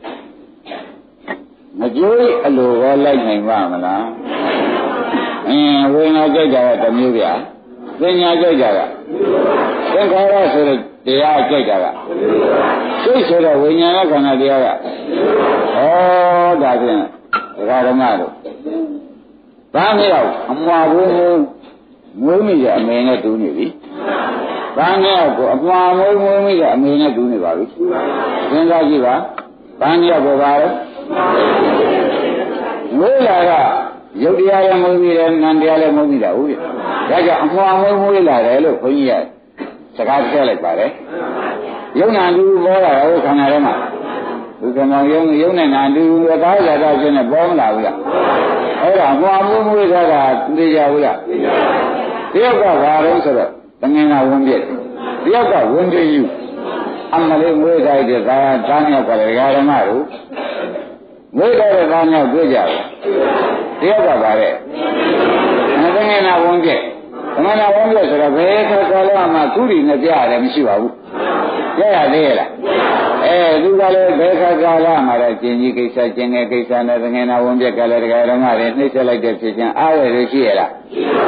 မကြိုးအလိုပဲလိုက်နိုင်ပါမလားအင်းဝိညာဉ်ကြိုက်တာကတစ်မျိုးပြပညာကြိုက်တာကသင်္ခါရဆိုတဲ့တရားကြိုက်တာကစိတ်ဆိုတဲ့ဝိညာဉ်နဲ့ခန္ဓာတရားကဩဒါဖြင့်ဓမ္မတို့ဘာမရောက်အမွာဘူးမွေးမိတဲ့အမေနဲ့တူနေပြီဘာနဲ့ကိုအမှားမွေးမွေးမိတဲ့အမေနဲ့တူနေပါပြီစဉ်းစားကြည့်ပါဘာနဲ့ကိုပါလဲမွေးလာကရုပ်တရားလည်းမဟုတ်ဘူးလေနာမ်တရားလည်းမဟုတ်ဘူးလားဟုတ်ပြီဒါကြောင့်အမှန်မဟုတ်မွေးလာတယ်လို့ခွန်ကြီးကစကားပြောလိုက်ပါတယ်ယုံနာတူပေါ်လာတော့ခန္ဓာထဲမှာဒီကမောင်ယုံယုံနဲ့နာတူအသားရတာချင်းနဲ့ပေါ်မလာဘူးလားအဲ့ဒါအမှန်မဟုတ်မွေးတာကသိကြဘူးလားတယောက်ကဘာလို့ဆိုတော့တငင်ကဝင်ပြည့်တယောက်ကဝင်ပြည့်ယူအမလေးမွေးထားတဲ့သာသားမြောက်ကလည်းဓမ္မတို့မွေးထားတဲ့သားမြောက်တွေ့ကြတယ်တယောက်ကပါတဲ့တငင်ကဝင်ပြည့်တငင်ကဝင်ပြည့်ဆိုတော့ဘယ်ခါကာလမှကုရီနဲ့ပြရတယ်မရှိပါဘူးပြရသေးရဲ့လားအဲသူကလည်းဘယ်ခါကာလမှတော့ကျင်ကြီးကိစ္စကျင်ငယ်ကိစ္စနဲ့တငင်ကဝင်ပြည့်ကလည်းဓမ္မတွေနှိမ့်ဆက်လိုက်တဲ့ဖြစ်ချင်းအားရရရှိရလား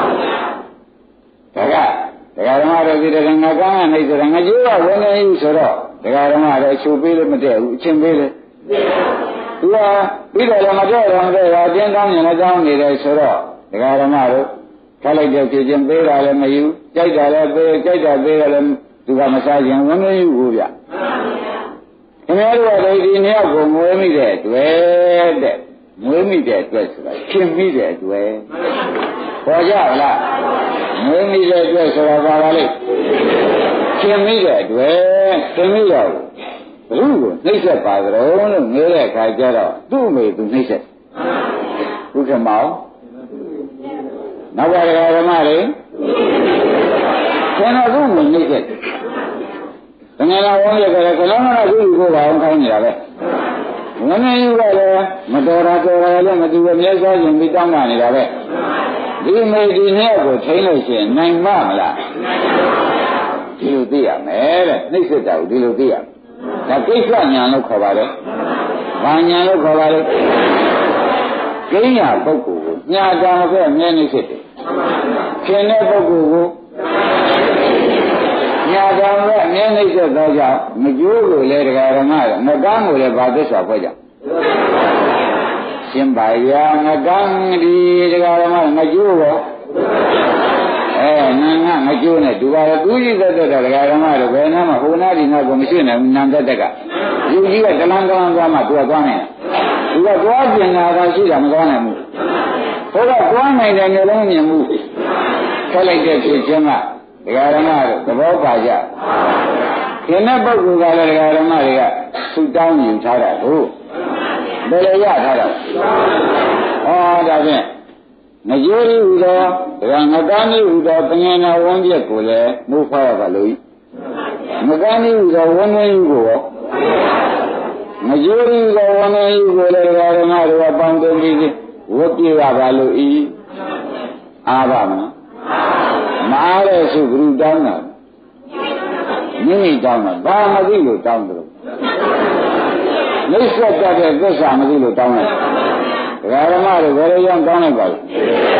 ရှိပါဘူးဒါကဒကာဓမ္မတို့ဒီတကငါကန်းကနေဆိုတော့ငါကျိုးကဝင်နေပြီဆိုတော့ဒကာဓမ္မတို့အချိုးပေးလို့မတည့်ဘူးအချင်းပေးတယ်သူကပြီးတော့လည်းမတည့်တော့မတည့်တာအတင်းကောင်းရင်လည်းကောင်းနေတယ်ဆိုတော့ဒကာဓမ္မတို့ခက်လိုက်တဲ့ဖြစ်ချင်းပေးတာလည်းမယူကြိုက်တာလည်းပေးကြိုက်တာပေးတယ်လည်းသူကမစားရင်ဝင်နေယူဘူးဗျခင်ဗျားတို့ကဒီနှစ်ယောက်ကိုမွေးမိတဲ့တွေ့တဲ့မွေးမိတဲ့အတွက်ဆိုတာခင်မိတဲ့အတွက်ပေါ်ကြလားမွေးမိတဲ့အတွက်ဆိုတာဘာလဲခင်မိတဲ့အတွက်ခင်မိတော့ဘုကိုနှိမ့်ဆက်ပါကြတော့လို့ငဲတဲ့အခါကျတော့သူ့အမေသူနှိမ့်ဆက်ဘုခမောင်နောက်ပါဒကာဓမ္မတွေကျွန်တော်သူ့ကိုနှိမ့်ဆက်တကယ်တော့ဝန်းရကြတယ်ခလုံးမနာသူ့ကိုပါအောင်ခိုင်းနေတာပဲငနေယူကလည်းမတော်တာတော်တာလည်းမတူအမြဲစားရင်ပြီးတောင်းတာနေတာပဲဒီမေဒီနဲ့ကိုထိန်းလို့ရှိရင်နိုင်မမလားဒီလိုသိရမယ်တဲ့နှိမ့်စစ်တာကိုဒီလိုသိရဒါကိစ္စညာလို့ခေါ်ပါတယ်ဘာညာလို့ခေါ်ပါလဲကိညာပုဂ္ဂိုလ်ကိုညာတာမပဲအမြဲနှိမ့်စစ်တယ်ခင်တဲ့ပုဂ္ဂိုလ်ကိုညာတာမပဲအမြဲနှိမ့်စစ်သောကြောင့်မကျိုးလို့လေတရားဓမ္မကမကမ်းကိုလည်းဘာသစ္စာဖွဲ့ကြရှင်ပါရာငကံဒီတရားဓမ္မငကျိုးရောအဲနာငါငကျိုးနဲ့ဒီပါသူကြီးသက်သက်တရားဓမ္မတော့ဘယ်နာမှဟိုနာဒီနာကိုမရှိနိုင်ဘူးနံသက်တက်ကယူကြီးကတလန်းတလန်းသွားမှသူကသွားနိုင်တယ်သူကသွားကျင်တာကရှိတာမသွားနိုင်ဘူးဟိုကသွားနိုင်တယ်မျိုးလုံးမြင်မှုခက်လိုက်တဲ့ဖြစ်ချင်းကတရားဓမ္မတော့သဘောပါကြခင်တဲ့ပုဂ္ဂိုလ်ကလည်းတရားဓမ္မတွေကသူတောင်းယူထားတာကိုဘယ်လိုရထားတာဩဒါဖြင့်ငကြိုးဟူသောဒါငကန်းဟူသောပငယ်နာဝန်းပြက်ကိုလည်းမိုးဖောက်ရပါလို့ငကန်းဟူသောဝန်းဝန်းကိုရောငကြိုးဟူသောဝန်းဝန်းကိုလည်းဓမ္မတွေကပေါင်းတုံးပြီးဝတ်ပြရပါလို့ဤအားပါမလားမအားတဲ့စုဂရုတောင်းတာမိမိတောင်းတာဘာမသိလို့တောင်းတယ်နှိစ္စတတ်တဲ့သစ္စာမသိလို့တောင်းလိုက်ဒကာဓမ္မတွေဘယ်လိုကြောင့်တောင်းလိုက်ပါလဲ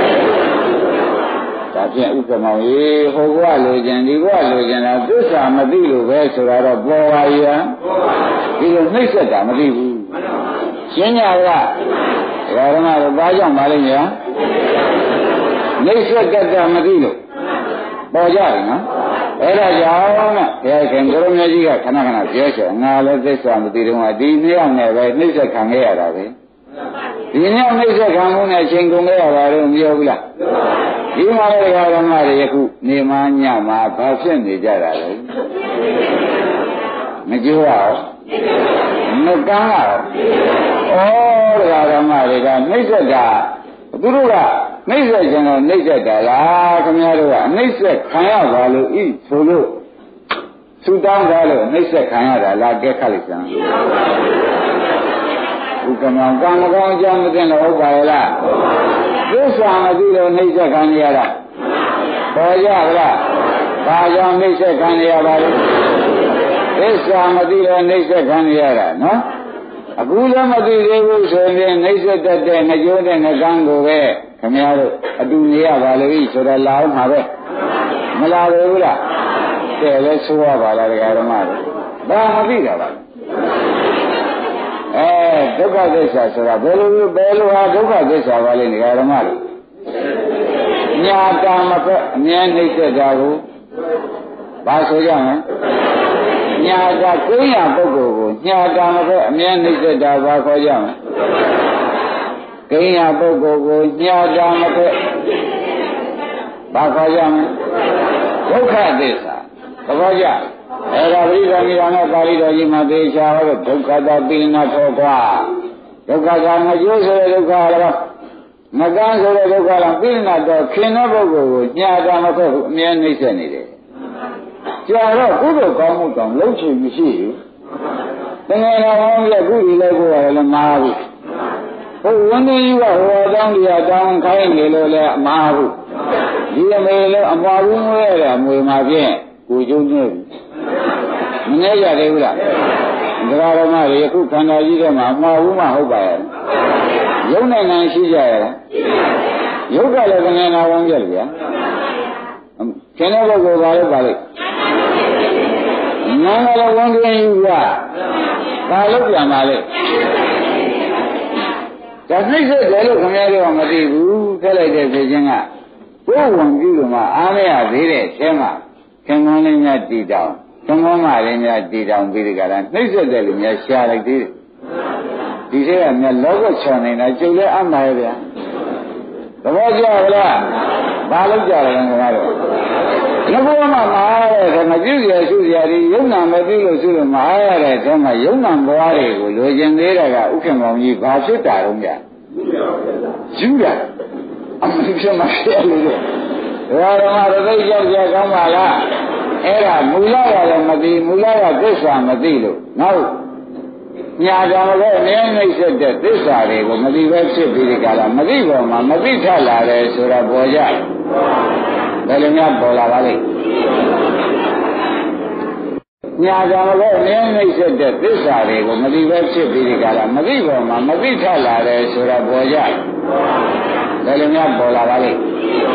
ဒါဖြင့်ဥက္ကမောင်ကြီးဟိုဘဝလိုချင်ဒီဘဝလိုချင်တာသစ္စာမသိလို့ပဲဆိုတာတော့ပေါ်ပါရဲ့ဒီလိုနှိစ္စတာမသိဘူးရှင်းညာကဒကာဓမ္မတွေဘာကြောင့်ပါလဲညာနှိစ္စတတ်တာမသိလို့ပေါ်ကြတယ်နော်အဲ့ဒါကြောင့်နဲ့ဘုရားရှင်ကိုရမကြီးကခဏခဏပြောချင်ငါလည်းသစ္စာမသိတော့ဒီနှစ်ယောက်နဲ့ပဲနှိစ္စခံခဲ့ရတာပဲဒီနှစ်ယောက်နှိစ္စခံမှုနဲ့အချိန်ကုန်ခဲ့ရတာတော့မပြောဘူးလားဒီမှာလည်းဓမ္မတွေယခုနေမှညမှာဘာဖြစ်နေကြတာလဲမကြိုးရအောင်မကန်းရအောင်ဩဓမ္မတွေကနှိစ္စတာသူတို့ကနှိစ္စခြင်းတော့နှိစ္စတာလားခင်ဗျားတို့ကနှိစ္စခံရပါလို့ဤဆိုလို့သူတောင်းတာလို့နှိစ္စခံရတာလားကဲခတ်လိုက်စမ်းဥက္ကမောင်ကံမကောင်းအကြောင်းမသိလို့ဟုတ်ပါရဲ့လားသစ္စာမသိလို့နှိစ္စခံရတာပေါ်ကြလားဘာကြောင့်နှိစ္စခံရပါလဲသစ္စာမသိလို့နှိစ္စခံရတာနော်အခုလည်းမသိသေးဘူးဆိုရင်နှိစ္စတတ်တဲ့ငကြိုးတဲ့ငကန်းကိုပဲခင်ဗျားတို့အတူနေရပါလို့ဤဆိုတော့လာအောင်မှာပဲမလာဘူးလားတဲ့လဲဆိုရပါလားဒကာဓမ္မတို့ဘာမသိတာပါအဲဒုက္ခသစ္စာဆိုတာဘယ်လိုဘယ်လိုဟာဒုက္ခသစ္စာပါလဲဒကာဓမ္မတို့ညာတာမဖက်အမြဲနှိစ္စတာကိုဘာဆိုကြမလဲညာတာကိုယ်ရပုဂ္ဂိုလ်ကိုညာတာမဖက်အမြဲနှိစ္စတာဘာခေါ်ကြမလဲကိန်းရပုဂ္ဂိုလ်ကိုညှာတာမဖက်ဘာခေါ်ကြမလဲဒုက္ခသစ္စာသဘောကျအဲ့ဒါပရိသမီးတော်နဲ့ပါဠိတော်ကြီးမှာသေချာဟောဒုက္ခတာပိဏထောကွာဒုက္ခကငကျိုးဆိုတဲ့ဒုက္ခလားငကန်းဆိုတဲ့ဒုက္ခလားပိဏတော့ခင်တဲ့ပုဂ္ဂိုလ်ကိုညှာတာမဖက်ဘူးအမြဲနှိမ့်ဆက်နေတယ်ကြာတော့ကုသိုလ်ကောင်းမှုတောင်လုံးချင်မရှိဘူးတကယ်တော့ဟောပြကုသိုလ်လည်းကိုယ်လည်းမအားဘူးဟိုဝင်းကြီးကဟိုအတောင်းတရားတောင်းခိုင်းနေလို့လည်းမအားဘူးဒီအမေလည်းအမှားဘူးမွေးရတဲ့အမွေမှာဖြင့်ကိုကျုံနေပြီမနေကြသေးဘူးလားဒကာရမတွေအခုခန္ဓာကြီးထဲမှာအမှားဘူးမှဟုတ်ပါရဲ့ယုံနိုင်နိုင်ရှိကြရလားယုတ်ကလည်းတကယ်နာဝန်းကြလေဗျာခင်တဲ့ပုဂ္ဂိုလ်ကလည်းပါလိမ့်နာမလည်းဝန်ကျင်ယူကဘာလို့ပြန်ပါလဲဒါနှိမ့်ဆက်တယ်လို့ခင်ဗျားတို့ကမသိဘူးထက်လိုက်တဲ့ဖြစ်ချင်းကဘုဝန်ပြုလို့မှအားမရသေးတဲ့အဲမှာခင်ဗျားလေးများတည်တောင်ခင်ဗျားမလေးများတည်တောင်ပြီးဒီကရနှိမ့်ဆက်တယ်လို့များရှာလိုက်သေးတယ်ဒီထဲကမြတ်လောကချော်နေတာကျုပ်လည်းအမှားရဲ့ဗျာသဘောကျလားဘာလို့ကြတယ်ခင်ဗျားတို့ငါဘုရားမှာမအားရတဲ့မပြုရရှုရည်ယုံနာမပြုလို့ရှုလို့မအားရတဲ့အဲမှာယုံနာဘွားတွေကိုလိုချင်သေးတဲ့ကဥက္ကမောင်ကြီးဘာဖြစ်တာတော့ဗျာယူရအမှန်ဖြစ်မှဖြစ်လို့ဒါတော့မှသိကြောက်ကြကောင်းပါလားအဲ့ဒါမူလကလည်းမသိမူလကသစ္စာမသိလို့နောက်ညာကြောင့်လည်းအမြဲနှိမ့်ဆက်တဲ့သစ္စာတွေကိုမသိပဲဖြစ်ပြီးဒီကလာမသိပေါ်မှာမသိထလာတယ်ဆိုတာပေါ်ကြဘယ်လိုများပေါ်လာပါလိမ့်ညာကြောင့်လည်းအမြဲနှိမ့်ဆက်တဲ့သစ္စာတွေကိုမသိပဲဖြစ်ပြီးဒီကလာမသိပေါ်မှာမသိထလာတယ်ဆိုတာပေါ်ကြဘယ်လိုများပေါ်လာပါလိမ့်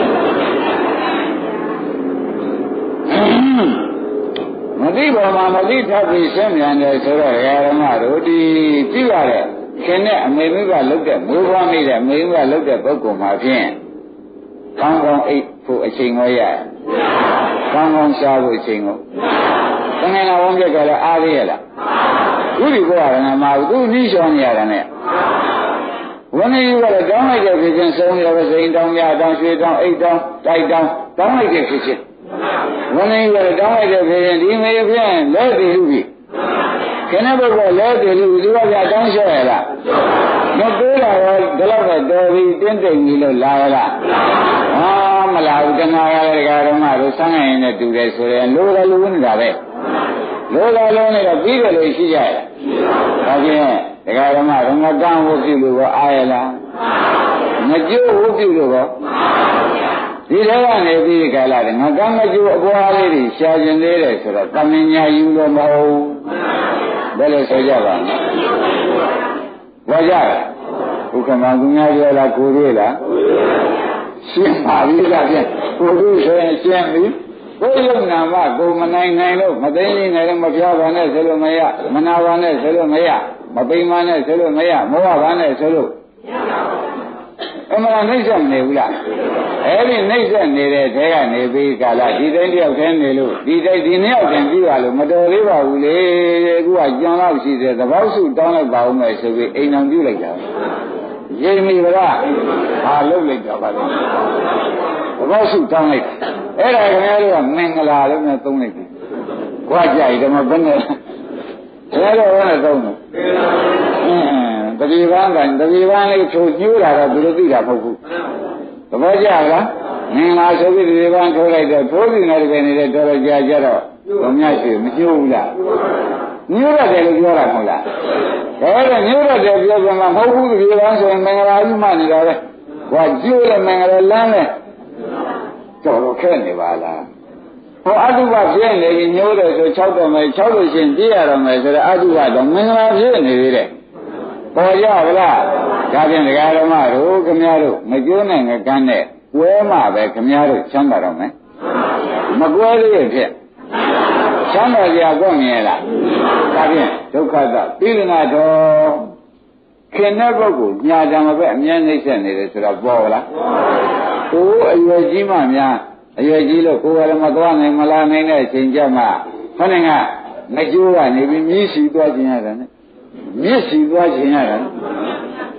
မသိပေါ်မှာမသိထပြီးရှင်းမြန်တယ်ဆိုတော့ဓမ္မတို့ဒီကြည့်ရတဲ့ခင်နဲ့အမေမိဘလုတ်တဲ့မိုးဘွားမိတဲ့အမေမိဘလုတ်တဲ့ပုဂ္ဂိုလ်မှာဖြင့်ကောင်းကောင်းအိပ်ဖို့အချိန်ကိုရကောင်းကောင်းစားဖို့အချိန်ကိုတကယ်တော့ဝမ်းပြက်ကလည်းအားသေးရလားခုဒီကောရဏမှာသူနှီးလျှော်နေရတာနဲ့ဝဏ္ဏကြီးကလည်းတောင်းလိုက်တဲ့ဖြစ်ချင်းဆုံးရပဲစိန်တောင်းရတောင်းရွှေတောင်းအိတ်တောင်းတိုက်တောင်းတောင်းလိုက်တဲ့ဖြစ်ချင်းဝဏ္ဏကြီးကလည်းတောင်းလိုက်တဲ့ဖြစ်ချင်းဒီမေဖြင့်လဲတည်လူပြီခင်ဗျားတို့ကလဲတည်လူသူကပြတောင်းလျှော့ရလားမသေးတာတော့ဒီလောက်ပဲတော်ပြီးတင်းတိမ်ကြီးလို့လာရလားဟာမလာဘူးတဏှာရတဲ့ဓမ္မတို့ဆန်းရင်နဲ့တူတယ်ဆိုရင်လိုတယ်လို့နေတာပဲလိုတယ်လို့နေတော့ပြီးတယ်လို့ရှိကြရဒါဖြင့်ဒကာဓမ္မတော့ငကန်းဝုပြုလို့ရောအားရလားငကြိုးဝုပြုလို့ရောဒီထဲကနေပြီးကြလာတယ်ငကန်းငကြိုးအပွားလေးတွေရှားကျင်သေးတယ်ဆိုတော့တမင်ညာယူလို့မဟုတ်ဘယ်လိုဆိုကြပါ့မလဲဘောကြဥက္ကမကူများပြောလားကိုသေးလားရှင်းပါပြီလားဖြင့်ကိုသေးဆိုရင်ရှင်းပြီကိုယုံနာမကိုမနိုင်နိုင်လို့မသိနေနိုင်လို့မပြောပါနဲ့ဆိုလို့မရမနာပါနဲ့ဆိုလို့မရမပိန်ပါနဲ့ဆိုလို့မရမောဟပါနဲ့ဆိုလို့အမှန်နှိမ့်ဆက်နေဘူးလားအဲ့ဒီနှိမ့်ဆက်နေတဲ့ထဲကနေပြီးကာလဒီတိုင်းတယောက်တည်းနေလို့ဒီတိုင်းဒီနှစ်ယောက်တည်းကြည့်ပါလို့မတော်သေးပါဘူးလေအခုကကြံတော့ရှိသေးသဘောစုတောင်းလိုက်ပါဦးမယ်ဆိုပြီးအိမ်အောင်ပြုလိုက်တာရိပ်မိဗလားဟာလုပ်လိုက်တာပါလေသဘောစုတောင်းလိုက်အဲ့ဒါခင်ဗျားတို့ကမင်္ဂလာလို့များသုံးလိုက်ပြီကြွားကြိုက်တယ်မဘယ်နဲ့ဘယ်လိုလဲသုံးတယ်အင်းတတိပန်းကတတိပန်းလေးထိုးညှိုးတာတော့သူတို့သိတာမဟုတ်ဘူးသဘောကျလားမင်္ဂလာဆိုပြီးတတိပန်းထိုးလိုက်တော့ထိုးပြီးနေတယ်နေတဲ့တော်တော်ကြာကြတော့ဘုံမြတ်ရှိမညှိုးဘူးလားညှိုးရတယ်လို့ပြောတာမဟုတ်လားဒါလည်းညှိုးရတယ်ပြောပြန်မှာမဟုတ်ဘူးတတိပန်းဆိုရင်မင်္ဂလာကြီးမှနေတာပဲဟောကျိုးတယ်မင်္ဂလာလမ်းနဲ့တော်တော်ခက်နေပါလားဟောအတုပဖြစ်နေရင်ညှိုးတယ်ဆို၆တော်မယ်၆လို့ရှင်ပြည့်ရတော့မယ်ဆိုတော့အတုပတော့မင်္ဂလာဖြစ်နေသေးတယ်ပေါ်ရဗလားဒါဖြင့်ဒကာဓမ္မတို့ခမည်းတော်မကျိုးနိုင်ငကန်းနဲ့ကွဲမှပဲခမည်းတော်ချမ်းသာတော့မယ်မကွဲသေးဖြစ်ချမ်းသာကြကောမြင်လားဒါဖြင့်ဒုက္ခသပိရဏတော်ခင်တဲ့ပုဂ္ဂိုလ်ညာတံမပဲအမြဲနှိမ့်ဆက်နေတယ်ဆိုတော့ပေါ်လားဟိုအရွယ်ကြီးမှများအရွယ်ကြီးလို့ကိုယ်ကလည်းမသွားနိုင်မလာနိုင်တဲ့အချိန်ကျမှခဏကငကြိုးကနေပြီးမြည်စီသွားခြင်းရတယ်နဲ့မြစ်စီသွားခြင်းရတယ်ဟ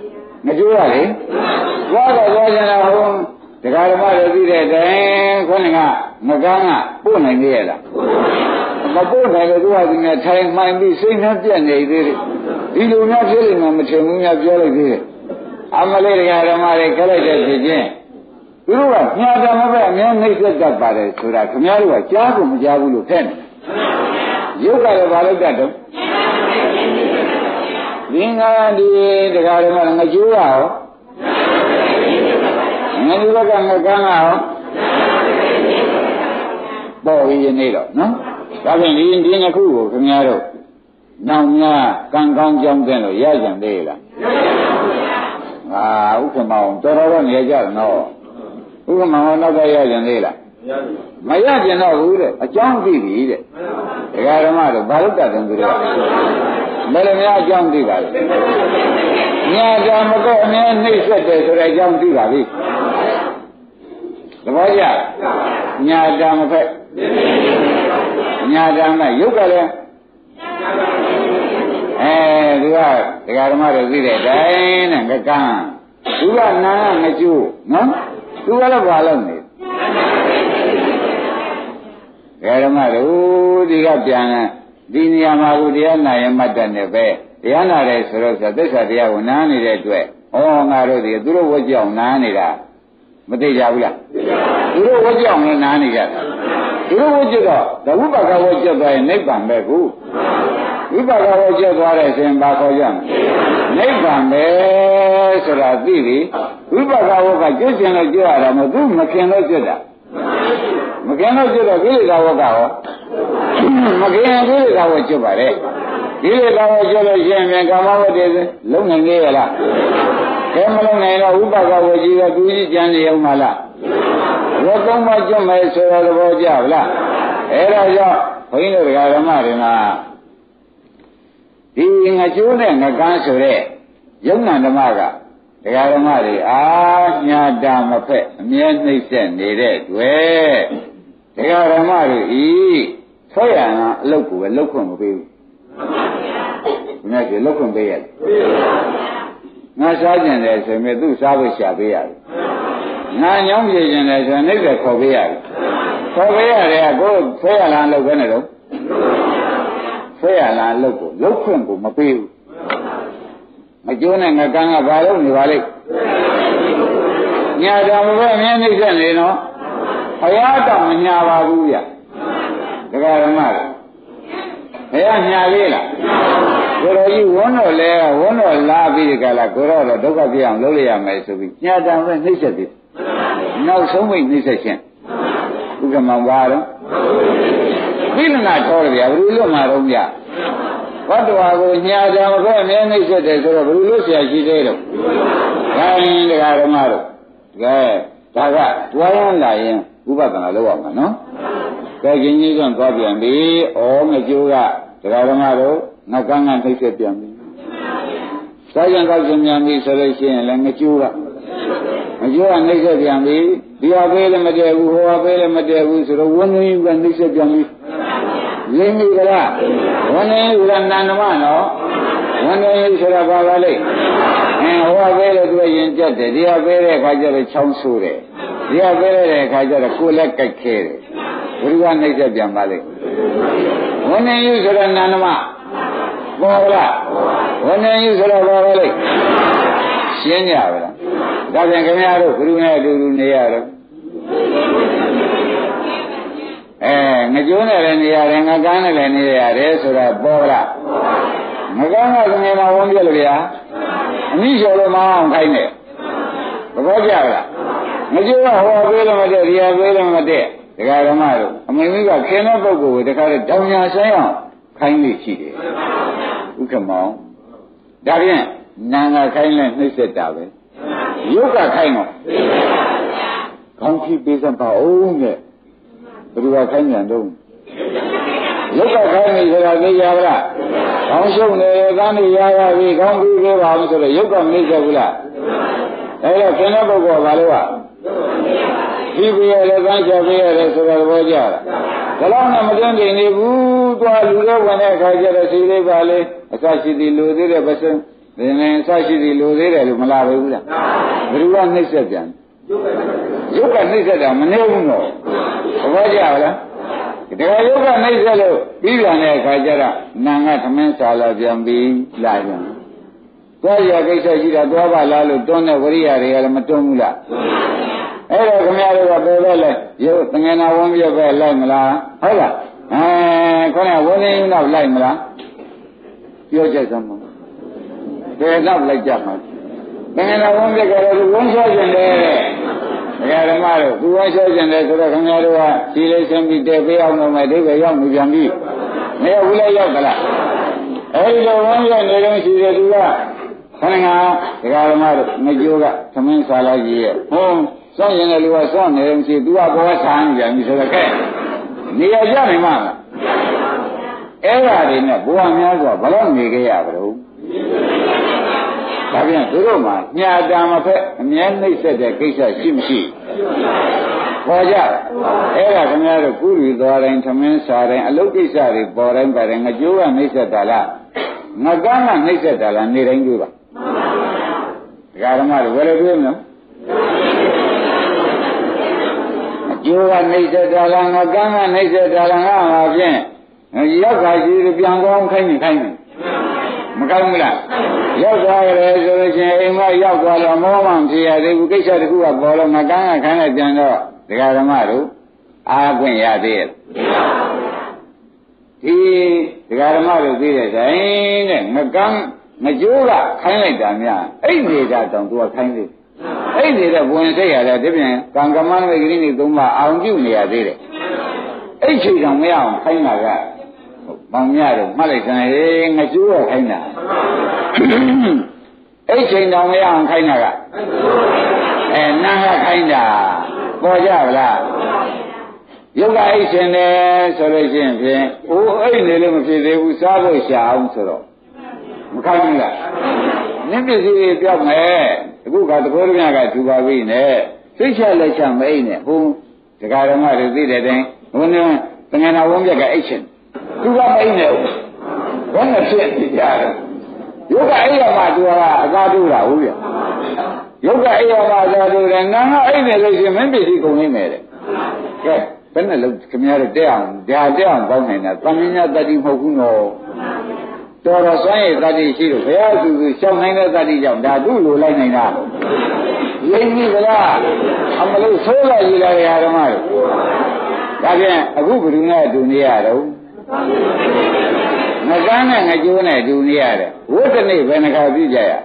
မကြိုးရလေသွားတော့သွားကြတာဟုတ်တရားဓမ္မတွေသိတဲ့တိုင်ခေါင်းကငကန်းကပို့နိုင်သေးရဲ့လားမပို့နိုင်လို့သူကဒီနဲ့ထိုင်မှန်ပြီးစိတ်နဲ့ပြက်နေသေးတယ်ဒီလိုများဖြစ်နေမှမထင်ဘူးများပြောလိုက်သေးတယ်အမလေးတရားဓမ္မတွေခက်လိုက်တဲ့ဖြစ်ချင်းသူတို့ကညာဓမ္မပဲအများနှိမ့်ဆက်တတ်ပါတယ်ဆိုတာခင်ဗျားတို့ကကြားကိုမကြားဘူးလို့ထင်တယ်ရုပ်ကလည်းဘာလို့တတ်တော့သင်္ကာဒီတရားဓမ္မငကြိုးရအောင်ငါဒီဘက်ကငကန်းရောပေါ်ပြီးရနေတော့နော်ဒါဖြင့်ဒီဒီနှစ်ခုကိုခင်ဗျားတို့နောင်များကံကောင်းကြောင်းတဲ့လို့ရကြံသေးလားငါဥက္ကမောင်တော်တော်တော့နေကြတယ်နော်ဥက္ကမောင်တော့ရကြံသေးလားမရကြံတော့ဘူးတဲ့အကြောင်းသိပြီတဲ့ဒကာဓမ္မတို့ဘာလို့တတ်တယ်သူတို့ဘယ်လိုများအကြောင်းသိပါလဲညာတာမကောအမြဲနှိမ့်ဆက်တယ်ဆိုတဲ့အကြောင်းသိပါပြီသဘောကျညာတာမဖက်ညာတာမရုပ်ကလည်းအဲဒီကဒကာဓမ္မတို့သိတဲ့အတိုင်းနဲ့ငကန်းသူကနာငကျိုးနော်သူကလည်းဘာလုပ်နေဒကာဓမ္မတို့ဒီကပြန်လာဒီနေရာမှာကိုတရားနာရင်မှတ်တယ်နဲ့ပဲတရားနာတယ်ဆိုတော့သစ္စာတရားကိုနားနေတဲ့အတွက်ဩငါတို့ဒီသူတို့ဝတ်ကြောင်နားနေတာမသိကြဘူးလားသူတို့ဝတ်ကြောင်လည်းနားနေကြတယ်သူတို့ဝတ်ကြတော့ဓဝုပကဝတ်ကြသွားရင်နိဗ္ဗာန်ပဲကူဝိပကဝတ်ကြသွားတဲ့ဆိုရင်ဘာခေါ်ကြမလဲနိဗ္ဗာန်ပဲဆိုတာသိပြီဝိပကဝတ်ကကျွတ်ကျင်လို့ကြွရတာမဟုတ်သူမခင်လို့ကျွတ်တာမခင်လို့ကျွတ်တော့ကိလေသာဝတ်ကရောမခင်ရင်ကိလေသာဝတ်ကျွတ်ပါလေကိလေသာဝတ်ကျွတ်လို့ရှိရင်ကာမဝတ္တေလုံးနိုင်လေရလားကဲမလုံးနိုင်တော့ဝိပကဝတ်ကြီးကသူကြီးကြံနေအောင်မလားဝတ်သုံးပါးကျွတ်မယ်ဆိုတော့သဘောကျဗလားအဲဒါကြောင့်ဘုန်းကြီးတို့ဓမ္မတွေမှာဒီငကျိုးနဲ့ငကန်းဆိုတဲ့ယုံနာဓမ္မကဒကာဓမ္မတွေအာညာတာမဖက်အမြဲနှိမ့်ဆက်နေတဲ့တွေ့ဒကာဓမ္မတွေဤဆွဲရံအလုတ်ကိုပဲလုတ်ခွင့်မပေးဘူးဒီနေ့ကျလုတ်ခွင့်ပေးရတယ်ငါစားကျင်တယ်ဆိုရင်သူ့စားဖို့ရှာပေးရတယ်ငါညောင်းပြေကျင်တယ်ဆိုရင်နှိမ့်ဆက်ခေါ်ပေးရတယ်ခေါ်ပေးရတယ်ကကိုယ်ဆွဲရံအလုတ်ပဲနဲ့တော့ဆွဲရလာလို့ကိုလုတ်ခွင့်ကိုမပေးဘူးမကျိုးနဲ့ငကန်းကဘာလို့နေပါလိမ့်ညာတော်ဘယ်အမြဲနှိမ့်ဆက်နေနော်ဘုရားတော်မညာပါဘူးဗျဒကာဓမ္မတွေဘုရားညာလေးလားကိုတော်ကြီးဝန်းတော်လဲဝန်းတော်လာပြီးဒီကလာကိုတော်တော့ဒုက္ခပြအောင်လုပ်ရရမယ်ဆိုပြီးညာတော်ပဲနှိမ့်ဆက်ပြီနောက်ဆုံးမိတ်နှိမ့်ဆက်ခြင်းဥက္ကမောင်ပါတော့ကိလနာတော်တယ်ဗျာဘယ်လိုလုပ်မှာတော့ဗျာဘတ်တော်ကိုညာတယ်မပဲအမြဲနှိမ့်ဆက်တယ်ဆိုတော့ဘယ်လိုလုပ်ဆရာရှိသေးတော့ခိုင်းတရားဓမ္မတို့ကဲဒါကတွားရမ်းလာရင်ဥပဒနာလုပ်ရမှာနော်ကဲခင်ကြီးကသွားပြန်ပြီဩငကြိုးကတရားဓမ္မတို့ငကန်းကနှိမ့်ဆက်ပြန်ပြီစာကြံကောက်ရှင်ပြန်ပြီဆိုလို့ရှိရင်လည်းငကြိုးကငကြိုးကနှိမ့်ဆက်ပြန်ပြီဒီဟာပေးလည်းမတည့်ဘူးဟိုဟာပေးလည်းမတည့်ဘူးဆိုတော့ဝန်းရင်းကနှိမ့်ဆက်ပြန်ပြီရင်းပြီကလားဝန်းနေဥရဏန္ဒမနော်ဝန်းနေဆိုတာဘာပါလိမ့်အဲဟိုကပဲလို့သူရင်ကြက်တယ်ဒီကပဲတဲ့အခါကျတော့ချောင်းဆိုးတယ်ဒီကပဲတဲ့အခါကျတော့ကိုယ်လက်ကြိုက်ခဲတယ်ဘုရားနှိမ့်ဆက်ပြန်ပါလိမ့်ဝန်းနေဆိုတာနန္ဒမပေါ်လားဝန်းနေဆိုတာဘာပါလိမ့်ရှင်းကြပါလားဒါပြန်ခင်ဗျားတို့ဘုရားနဲ့အတူတူနေရတော့အဲငကြိုးနဲ့လည်းနေရတယ်ငကန်းနဲ့လည်းနေရတယ်ဆိုတော့ပေါ်လားငကန်းကငယ်မှာဝန်းပြလို့ဗျာအမိကျော်လို့မအောင်ခိုင်းတယ်သဘောကျလားငကြိုးကဟောပေးလို့မတည့်ဒီဟာပေးလို့မတည့်ဒကာဓမ္မတို့အမေကြီးကခင်တဲ့ပုဂ္ဂိုလ်ကိုတခါတည်းတောင်ညာဆိုင်အောင်ခိုင်းလို့ရှိတယ်ဥက္ကမောင်ဒါဖြင့်နာငါခိုင်းလဲနှိမ့်ဆက်တာပဲယုတ်ကခိုင်းတော့ကောင်းကြည့်ပေးစမ်းပါဦးနဲ့ဘယ်လိုခိုင်းကြံတော့ယုတ်ကခိုင်းနေကြတာသိရပါလားကောင်းရှုံနေကန်းနေရရပြီကောင်းပြီးခဲ့ပါဘူးဆိုတော့ယုတ်ကမနှိမ့်ဆက်ဘူးလားအဲဒါခင်တဲ့ပုဂ္ဂိုလ်ကဘာလို့ကပြီးပြီးရတဲ့ကန်းချက်ပြီးရတယ်ဆိုတော့သဘောကျလားဒါတော့နဲ့မတွင်းနေဘူးသွားလူတွေဝင်တဲ့အခါကျတော့စီလေးပါလေအစရှိသည်လူသေးတဲ့ပစံဒီနေ့စရှိသည်လိုသေးတယ်လို့မလာဘူးလားဘယ်သူကနှိမ့်ဆက်ပြန်ရုပ်ကနှိမ့်ဆက်တာမနေဘူးတော့ဘောကြပါလားဒီရုပ်ကနှိမ့်ဆက်လို့ပြီးပြန်တဲ့အခါကျတော့နာငါသမင်းစာလာပြန်ပြီးလာပြန်သွားရကိစ္စရှိတာသွားပါလားလို့တွန်းတဲ့ဝရိယတွေကလည်းမတွန်းဘူးလားအဲ့တော့ခင်ဗျားတို့ကပြောလဲလဲရုပ်တငယ်နာဝန်းပြပဲလိုက်မလားဟုတ်လားအဲခေါင်းကဝန်းနေတော့လိုက်မလားပြောချက်စမ်းမဘယ်တော့လိုက်ကြမှာတငယ်နာဝန်းပြကြတော့ဝန်းချောခြင်းတယ်ဒကာဓမ္မတို့သူဝန်းချောခြင်းတယ်ဆိုတော့ခင်ဗျားတို့ကဒီလေးစမ်းပြီးတက်ပေးအောင်လို့မယ်ဒိဗ္ဗေရောက်မှုပြန်ပြီမရောက်ဘူးလဲရောက်ကြလားအဲ့ဒီလိုဝန်းရနေတော့ရှိတယ်သူကခဏကဒကာဓမ္မတို့ငကြိုးကသမင်းစာလာကြီးရဲ့ဟောစောင့်ရင်လည်းလူကစောင့်နေတယ်မရှိသူကဘောဆန်းပြန်ပြီဆိုတော့ကဲနေရကြနိုင်မှာအဲ့ဒါတွေနဲ့ဘုရားများစွာဘလို့နေခဲ့ရပါလို့ဒါပြန်သူတို့မှာညာတာမဖက်အမြဲနှိမ့်ဆက်တဲ့ကိစ္စရှိမရှိပေါ်ကြအဲ့ဒါခင်ဗျားတို့ကုရီသွားတိုင်းသမင်းစားတိုင်းအလုပ်ကိစ္စတွေပေါ်တိုင်းပါတယ်ငကြိုးကနှိမ့်ဆက်တာလားငကန်းကနှိမ့်ဆက်တာလားနေတိုင်းတွေ့ပါဒကာဓမ္မတို့ဘယ်လိုပြောမလဲကျိုးကနှိမ့်ဆက်တာလားငကန်းကနှိမ့်ဆက်တာလားငါမှာဖြင့်ရောက်ခါရှိပြန်ကောင်းခိုင်းနေခိုင်းနေမကောင်းဘူးလားရောက်သွားကြတယ်ဆိုလို့ချင်းအိမ်မရောက်သွားတော့မောမှမဖြစ်ရသေးဘူးကိစ္စတခုကပေါ်တော့ငကန်းကခိုင်းလိုက်ပြန်တော့ဒကာဓမ္မတို့အားခွင့်ရသေးရဲ့ဒီဒကာဓမ္မတို့သိတဲ့တိုင်းတဲ့ငကန်းငကြိုးကခိုင်းလိုက်တာများအဲ့နေတာတောင်သူကခိုင်းသေးအဲ့နေတဲ့ဝင်စိတ်ရတယ်ဒီပြင်ကံကမန်းဝိဂရိနေသုံးပါအောင်ပြုနေရသေးတယ်အဲ့ချိန်တောင်မရအောင်ခိုင်းတာကမောင်မြတော့မှတ်လိုက်စမ်းဟေးငကြိုးကခိုင်းတာအဲ့ချိန်တောင်မရအောင်ခိုင်းတာကအဲနာကခိုင်းတာပေါ်ကြဗလားရုပ်ကအိတ်ရှင်တယ်ဆိုလို့ရှိရင်ဖြင့်အိုးအိတ်နေလို့မဖြစ်သေးဘူးစားဖို့ရှာအောင်ဆိုတော့မခိုင်းဘူးလားနည်းပစ္စည်းတွေပြောက်မယ်အခုကသဘောတရားကထူပါပြီနဲ့စိတ်ချလက်ချမအိတ်နဲ့ဟိုဒကာဓမ္မတွေသိတဲ့တိုင်ဘုန်းကြီးတငယ်နာဝန်းပြက်ကအိတ်ရှင်သူကမအိတ်နဲ့ဘယ်နဲ့ဖြစ်ကြတယ်ရုပ်ကအိတ်ရမှာသူကအကားတူတာဟုတ်ရဲ့ရုပ်ကအိတ်ရမှာအကားတူတယ်နာကအိတ်နဲ့လို့ရှိရင်မင်းပစ္စည်းကုန်နေမယ်တဲ့ကဲဘယ်နဲ့လို့ခင်ဗျားတို့တက်အောင်ဒါတက်အောင်ကောင်းနေတာသံဉာတတိမဟုတ်ဘူးနော်တော်တော်စွမ်းရည်တတိရှိလို့ဘုရားသူသူရှောင်းနိုင်တဲ့တတိကြောင့်ဒါသူ့လိုလိုက်နိုင်တာရင်းကြီးကလားအမလို့ဆိုးလိုက်ရလာရဓမ္မတို့ဒါပြန်အခုဘယ်သူနဲ့တူနေရတော့ငကန်းနဲ့ငကြိုးနဲ့တူနေရတယ်ဝိတ္တနေ့ဘယ်နှခါပြကြရ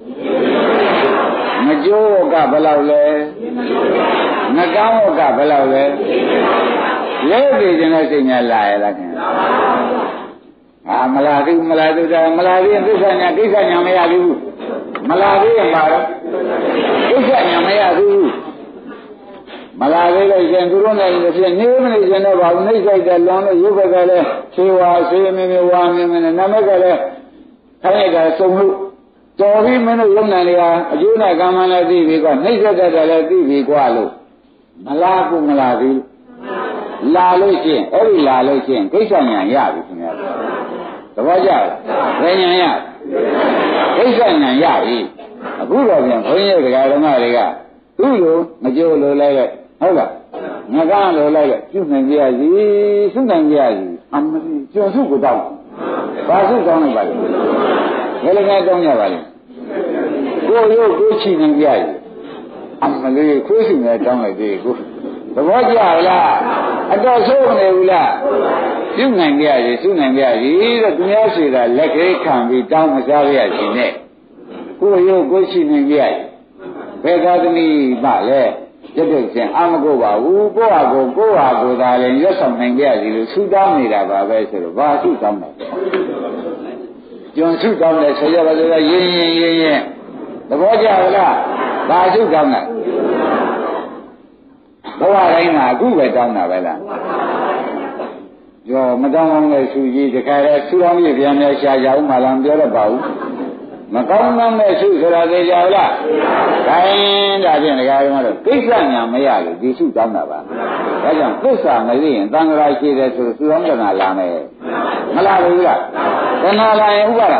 ငကြိုးကဘယ်လောက်လဲငကန်းကဘယ်လောက်လဲလဲပြည်ကျင်တဲ့စိတ်ညာလာရလားခင်ဗျာအာမလာသေးမလာသေးတာမလာသေးသစ္စာညာကိစ္စညာမရသေးဘူးမလာသေးရင်ပါတော့ကိစ္စညာမရသေးဘူးမလာသေးလို့ရှင်သူတို့နဲ့ဖြစ်နေမနေရှင်တော့ဘာလို့နှိမ့်ဆိုင်တဲ့လွန်လို့ရုပ်ဘက်ကလည်းခြေဝါဆေးမင်းမျိုးဝါမင်းမင်းနဲ့နာမက်ကလည်းခိုင်းလိုက်တာစုံလို့တော်ပြီးမင်းတို့ရုံနိုင်လေဟာအကျိုးနဲ့ကံမှန်းလည်းသိပြီကွာနှိမ့်ဆက်တတ်တယ်လည်းသိပြီကွာလို့မလာဘူးမလာသေးလာလို့ရှိရင်အဲ့ဒီလာလို့ရှိရင်ကိစ္စညာရပြီခင်ဗျာသဘောကျလားဘယ်ညာရကိစ္စညာရပြီအခုတော့ပြန်ဘုန်းကြီးဒကာဓမ္မတွေကသူ့လိုမကြိုးလိုလိုက်လိုက်ဟုတ်လားငကားလိုလိုက်လိုက်ပြုနိုင်ကြရစီစုနိုင်ကြရစီအမလီကျော်စုကိုတောင်းဘာစုတောင်းလိုက်ပါလဲဘယ်လိုလဲတောင်းကြပါလဲကိုရုပ်ကိုချီနိုင်ကြရစီအမလီခွေးစုနဲ့တောင်းလိုက်သေးကိုသဘောကျလားအတော်ဆိုးမနေဘူးလားပြုနိုင်ကြရစီစုနိုင်ကြရစီတဲ့သူများစီတာလက်ခေးခံပြီးတောင်းမစားရစီနဲ့ကိုရုပ်ကိုချီနိုင်ကြရစီဘယ်သာသမီမှလည်းပြတ်ပြတ်ချင်းအာမကိုပါဘူးကိုယ့်ဟာကိုကိုယ့်ဟာကိုသာလည်းရွတ်ဆောင်နိုင်ကြရစီလို့ဆူတောင်းနေတာပါပဲဆိုတော့ဘာဆူတောင်းလဲကျွန်ဆူတောင်းတယ်ဆိုရပါစို့ရင်းရင်ရင်းရင်သဘောကျလားဘာဆူတောင်းလဲဘဝတိုင်းမှာအခုပဲတောင်းတာပဲလားကြောမတောင်းအောင်လဲဆူကြီးတခါတည်းဆူတောင်းပြပြန်ပြန်ရှာကြအောင်မလားပြောတော့ပါဘူးမကောင်းကောင်းနဲ့ဆုဆိုတာသိကြလား။ဒါရင်ဒါဖြင့်ဒကာဓမ္မတို့ကိစ္စညာမရလို့ဒီဆုတောင်းတာပါ။ဒါကြောင့်သစ္စာမသိရင်သံဃာရှိတယ်ဆိုသုတော်ကနာလာမယ်။မလာဘူးလား။ကနာလာရင်ဥပါဒနာခ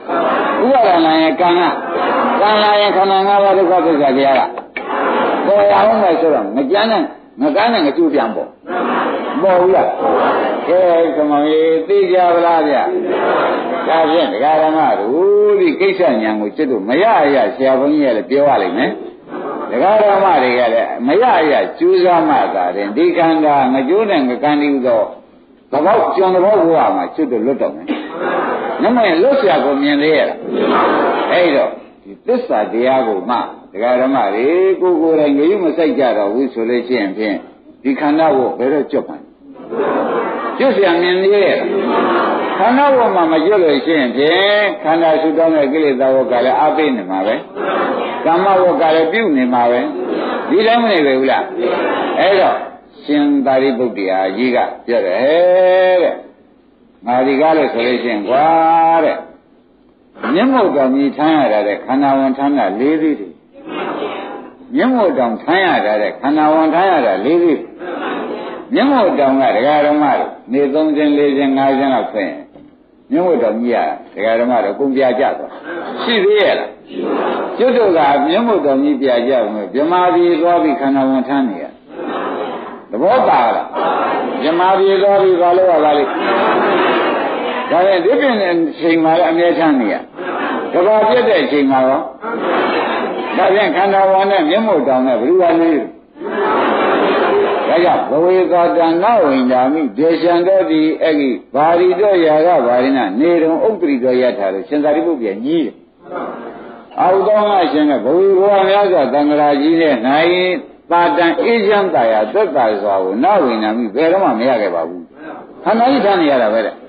ဥပါဒနာရဲ့ကံကကံလာရင်ခန္ဓာ၅ပါးဒုက္ခသစ္စာတရားကပေါ်ရအောင်မယ်ဆိုတော့မကြမ်းနဲ့ငကန်းနဲ့ငကျူးပြန်ပေါ့ပေါ်ဘူးလားကဲကမောင်ကြီးသိကြပါလားဗျဒါဖြင့်ဒကာဓမ္မတို့ဒီကိစ္စဉာဏ်ကိုကျွတ်လို့မရရဆရာဘုန်းကြီးကလည်းပြောရလိမ့်မယ်ဒကာဓမ္မတွေကလည်းမရရကျူးစားမှသာတယ်ဒီခန္ဓာငကျိုးနဲ့ငကန်းပြီးတော့သဘောကျွန်းသဘောဘဝမှာကျွတ်လို့လွတ်တော့မယ်နမရဲ့လွတ်ဆရာကိုမြင်သေးရလားအဲ့တော့ဒီသစ္စာတရားကိုမှဒကာဓမ္မတွေကိုကိုယ်တိုင်ငြိမစိုက်ကြတော့ဘူးဆိုလို့ရှိရင်ဖြင့်ဒီခန္ဓာကိုဘယ်တော့ကျွတ်မှာကျွတ်ဆရာမြင်သေးရလားခန္ဓာဘဝမှာမကျွတ်လို့ရှိရင်ဖြင့်ခန္ဓာဆူတောင်းတဲ့ကိလေသာဝကလည်းအပိနေမှာပဲကာမဝကလည်းပြုတ်နေမှာပဲဒီတိုင်းမနေပဲဘူးလားအဲ့တော့ရှင်သာရိပုတ္တရာကြီးကပြောတယ်တဲ့ငါဒီကားလို့ဆိုလို့ရှိရင်ကွာတဲ့မျက်မှောက်တော်မြည်ထမ်းရတာတဲ့ခန္ဓာဝန်ထမ်းတာ၄သေးတယ်မျက်မှောက်တော်ထမ်းရတာတဲ့ခန္ဓာဝန်ထမ်းရတာ၄သေးမျက်မှောက်တော်ကဒကာဓမ္မတို့နေ၃ခြင်း၄ခြင်း၅ခြင်းလောက်ဆိုရင်မျက်မှောက်တော်မြည်ရဒကာဓမ္မတို့ကုန်ပြကြသွားရှိသေးရဲ့လားကျွတ်တို့ကမျက်မှောက်တော်မြည်ပြကြမယ်ဗြမာပြည်သွားပြီးခန္ဓာဝန်ထမ်းနေရသဘောပါလားဗြမာပြည်သွားပြီးဘာလို့ရပါလိမ့်ဒါနဲ့ဒီပြင်အချိန်မှာလည်းအမြဲတမ်းနေရကဘာပြတ်တဲ့အချိန်မှာရောဒါပြန်ခန္ဓာဝန်နဲ့မျက်မှောက်တောင်နဲ့ဘယ်လိုပါလဲဒါကြောင့်ဘဝေသာတဏဝိညာမိဒေရှံတော်ဒီအဲ့ဒီဘာရီတော်ရာကဘာရိနာနေတုံဥပ္ပရိတော်ရထားလို့ရှင်သာရိပုတ္တရာညီးတယ်အာဟုသောငါရှင်ကဘဝေဘဝများစွာသံဃာကြီးနဲ့နိုင်ပါတန်အေးချမ်းသာရသက်သာစွာကိုနဝိညာမိဘယ်တော့မှမရခဲ့ပါဘူးခန္ဓာကြီးထားနေရတာပဲတဲ့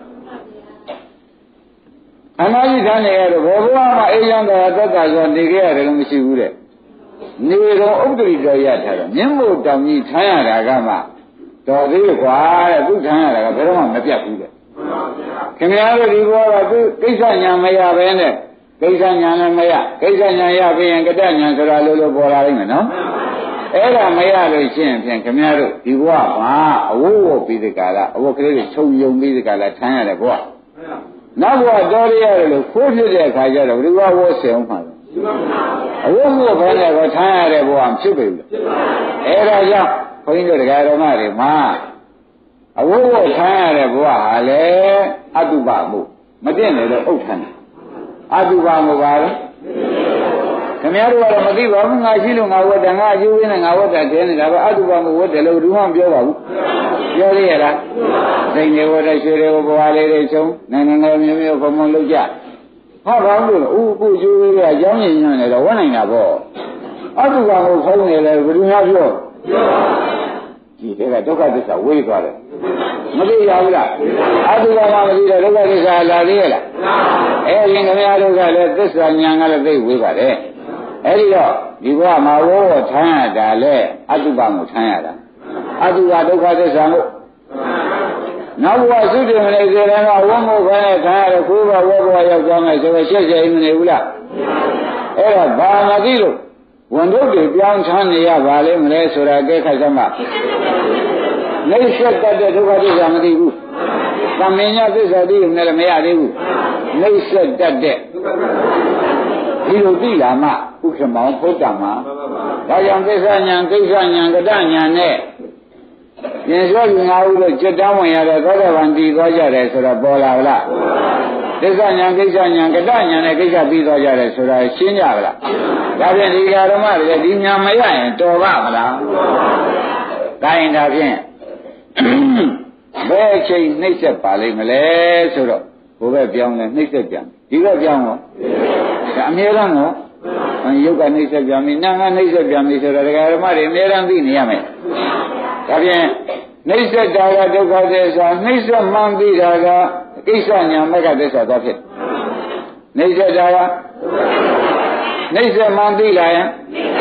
ခန္ဓာကြီးထားနေရတော့ဘယ်ဘဝမှာအေးချမ်းသာရသက်သာစွာနေခဲ့ရတယ်လို့မရှိဘူးတဲ့နေတော့ဥပ္ပရိတော်ရထားတယ်မျက်မှောက်တောင်ကြီးထမ်းရတာကမှတော်သေးကွာတဲ့သူထမ်းရတာကဘယ်တော့မှမပြတ်ဘူးတဲ့ခင်ဗျားတို့ဒီဘောကသူကိစ္စညာမရပဲနဲ့ကိစ္စညာလည်းမရကိစ္စညာရပြီးရင်ကတ္တညာဆိုတာလို့လို့ပေါ်လာလိမ့်မယ်နော်အဲ့ဒါမရလို့ရှိရင်ဖြင့်ခင်ဗျားတို့ဒီဘဝမှာအဝိဝပြီးဒီကလာအဝတ်ကလေးတွေခြုံယုံပြီးဒီကလာထမ်းရတယ်ဘဝနောက်ဘဝတော်ရရတယ်လို့ခိုးဖြစ်တဲ့အခါကျတော့ဒီဘဝဝတ်ဆင်အောင်မှာအဝတ်မို့ဘယ်နဲ့ကိုထမ်းရတဲ့ဘဝမဖြစ်ပေဘူးအဲ့ဒါကြောင့်ဘုန်းကြီးတို့တရားတော်မတွေမှာအဝတ်မို့ထမ်းရတဲ့ဘဝဟာလေအတုပမှုမသိနေတော့ဥဋ္ဌာန်အတုပမှုပါလေခင်ဗျားတို့ကတော့မသိပါဘူးငါရှိလို့ငါဝတ်တယ်ငါအကျိုးရင်းနဲ့ငါဝတ်တာတင်းနေတာပဲအတုပမှုဝတ်တယ်လို့ဘူးမှမပြောပါဘူးပြောရရလားစိတ်နေဝတ်တဲ့ရွှေတွေကိုဘဝလေးတွေချုံနိုင်ငံငယ်မျိုးမျိုးဘုံဘုံလုပ်ကြဟောကောင်းလို့ဥပုကျိုးလေးကအကြောင်းရင်းညွှန်နေတော့ဝတ်နိုင်တာပေါ့အတုပမှုဖုံးနေလဲဘယ်သူများပြောဒီတဲ့ကဒုက္ခသစ္စာဝေးသွားတယ်မသိရဘူးလားအတုပမှုမသိတော့ဒုက္ခသစ္စာလာသေးရဲ့လားအဲ့ဒီခင်ဗျားတို့ကလည်းသစ္စာဉာဏ်ကလည်းသိဝေးပါတယ်အဲ့ဒီတော့ဒီဘဝမှာဝေါထမ်းရတာလေအတုပမှုထမ်းရတာအတုပဒုက္ခသစ္စာကိုနောက်ဘဝသုတေမနေစေတယ်ကဝတ်မှုပဲနဲ့ထမ်းရတဲ့ကိုယ်ဘဝဘဝရောက်သွားမယ်ဆိုတော့ရှက်ရှက်မနေဘူးလားအဲ့ဒါဘာမသိလို့ဝန်ထုတ်တွေပြောင်းထမ်းနေရပါလိမ့်မလဲဆိုတာအကဲခတ်စမ်းပါနှိစ္စတတ်တဲ့ဒုက္ခသစ္စာမသိဘူးသမင်ညာသစ္စာသိရင်လည်းမရသေးဘူးနှိစ္စတတ်တဲ့ဒီလိုသိလာမှဥက္ကမောင်ဘုဒ္ဓမှာဒါကြောင့်သစ္စာဉာဏ်ကိစ္စဉာဏ်ကတ္တဉာဏ်နဲ့ပြင်စောယူငါဟုလို့จิตတန်းဝင်ရတဲ့သောတာပန်တည်သွားကြတယ်ဆိုတော့ပေါ်လာလားသစ္စာဉာဏ်ကိစ္စဉာဏ်ကတ္တဉာဏ်နဲ့ကိစ္စပြီးသွားကြတယ်ဆိုတာရှင်းကြပါလားဒါဖြင့်ဒီဃာဓမ္မတွေဒီဉာဏ်မရရင်တော်ပါမလားဒါရင်ဒါဖြင့်ဘယ်အချိန်နှိမ့်ဆက်ပါလိမ့်မလဲဆိုတော့ဘိုးဘက်ပြောင်းလဲနှိမ့်ဆက်ပြန်ဒီဘက်ပြောင်းတော့ဒါအမြဲတမ်းတော့ယုတ်ကနှိမ့်ဆက်ပြန်ပြီနာငါနှိမ့်ဆက်ပြန်ပြီဆိုတော့ဒကာဓမ္မတွေအမြဲတမ်းသိနေရမယ်ဒါဖြင့်နှိမ့်ဆက်တာကဒုက္ခသစ္စာနှိမ့်ဆက်မှန်ပြီးတာကကိစ္စညာမဂ္ဂသစ္စာသွားဖြစ်နှိမ့်ဆက်တာကနှိမ့်ဆက်မှန်ပြီးလာရင်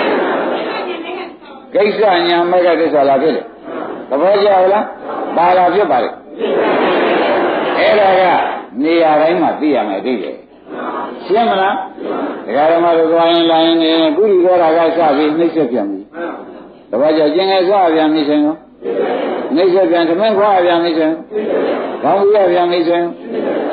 ကိစ္စညာမဂ္ဂသစ္စာလာဖြစ်တယ်သဘောကျလားပါလာဖြစ်ပါလေအဲ့ဒါကနေရာတိုင်းမှာသိရမယ်သိတယ်ရှင်းမလားဒကာဓမ္မတို့သွားရင်လာရင်နေကုရိသောတာကစပြီးနှိမ့်ဆက်ပြန်ပြီတပတ်ကျကျင်ငယ်သွားပြန်ပြီဆိုရင်နှိမ့်ဆက်ပြန်သမင်းခွာပြန်ပြီဆိုရင်ဘောင်းပြပြန်ပြီဆိုရင်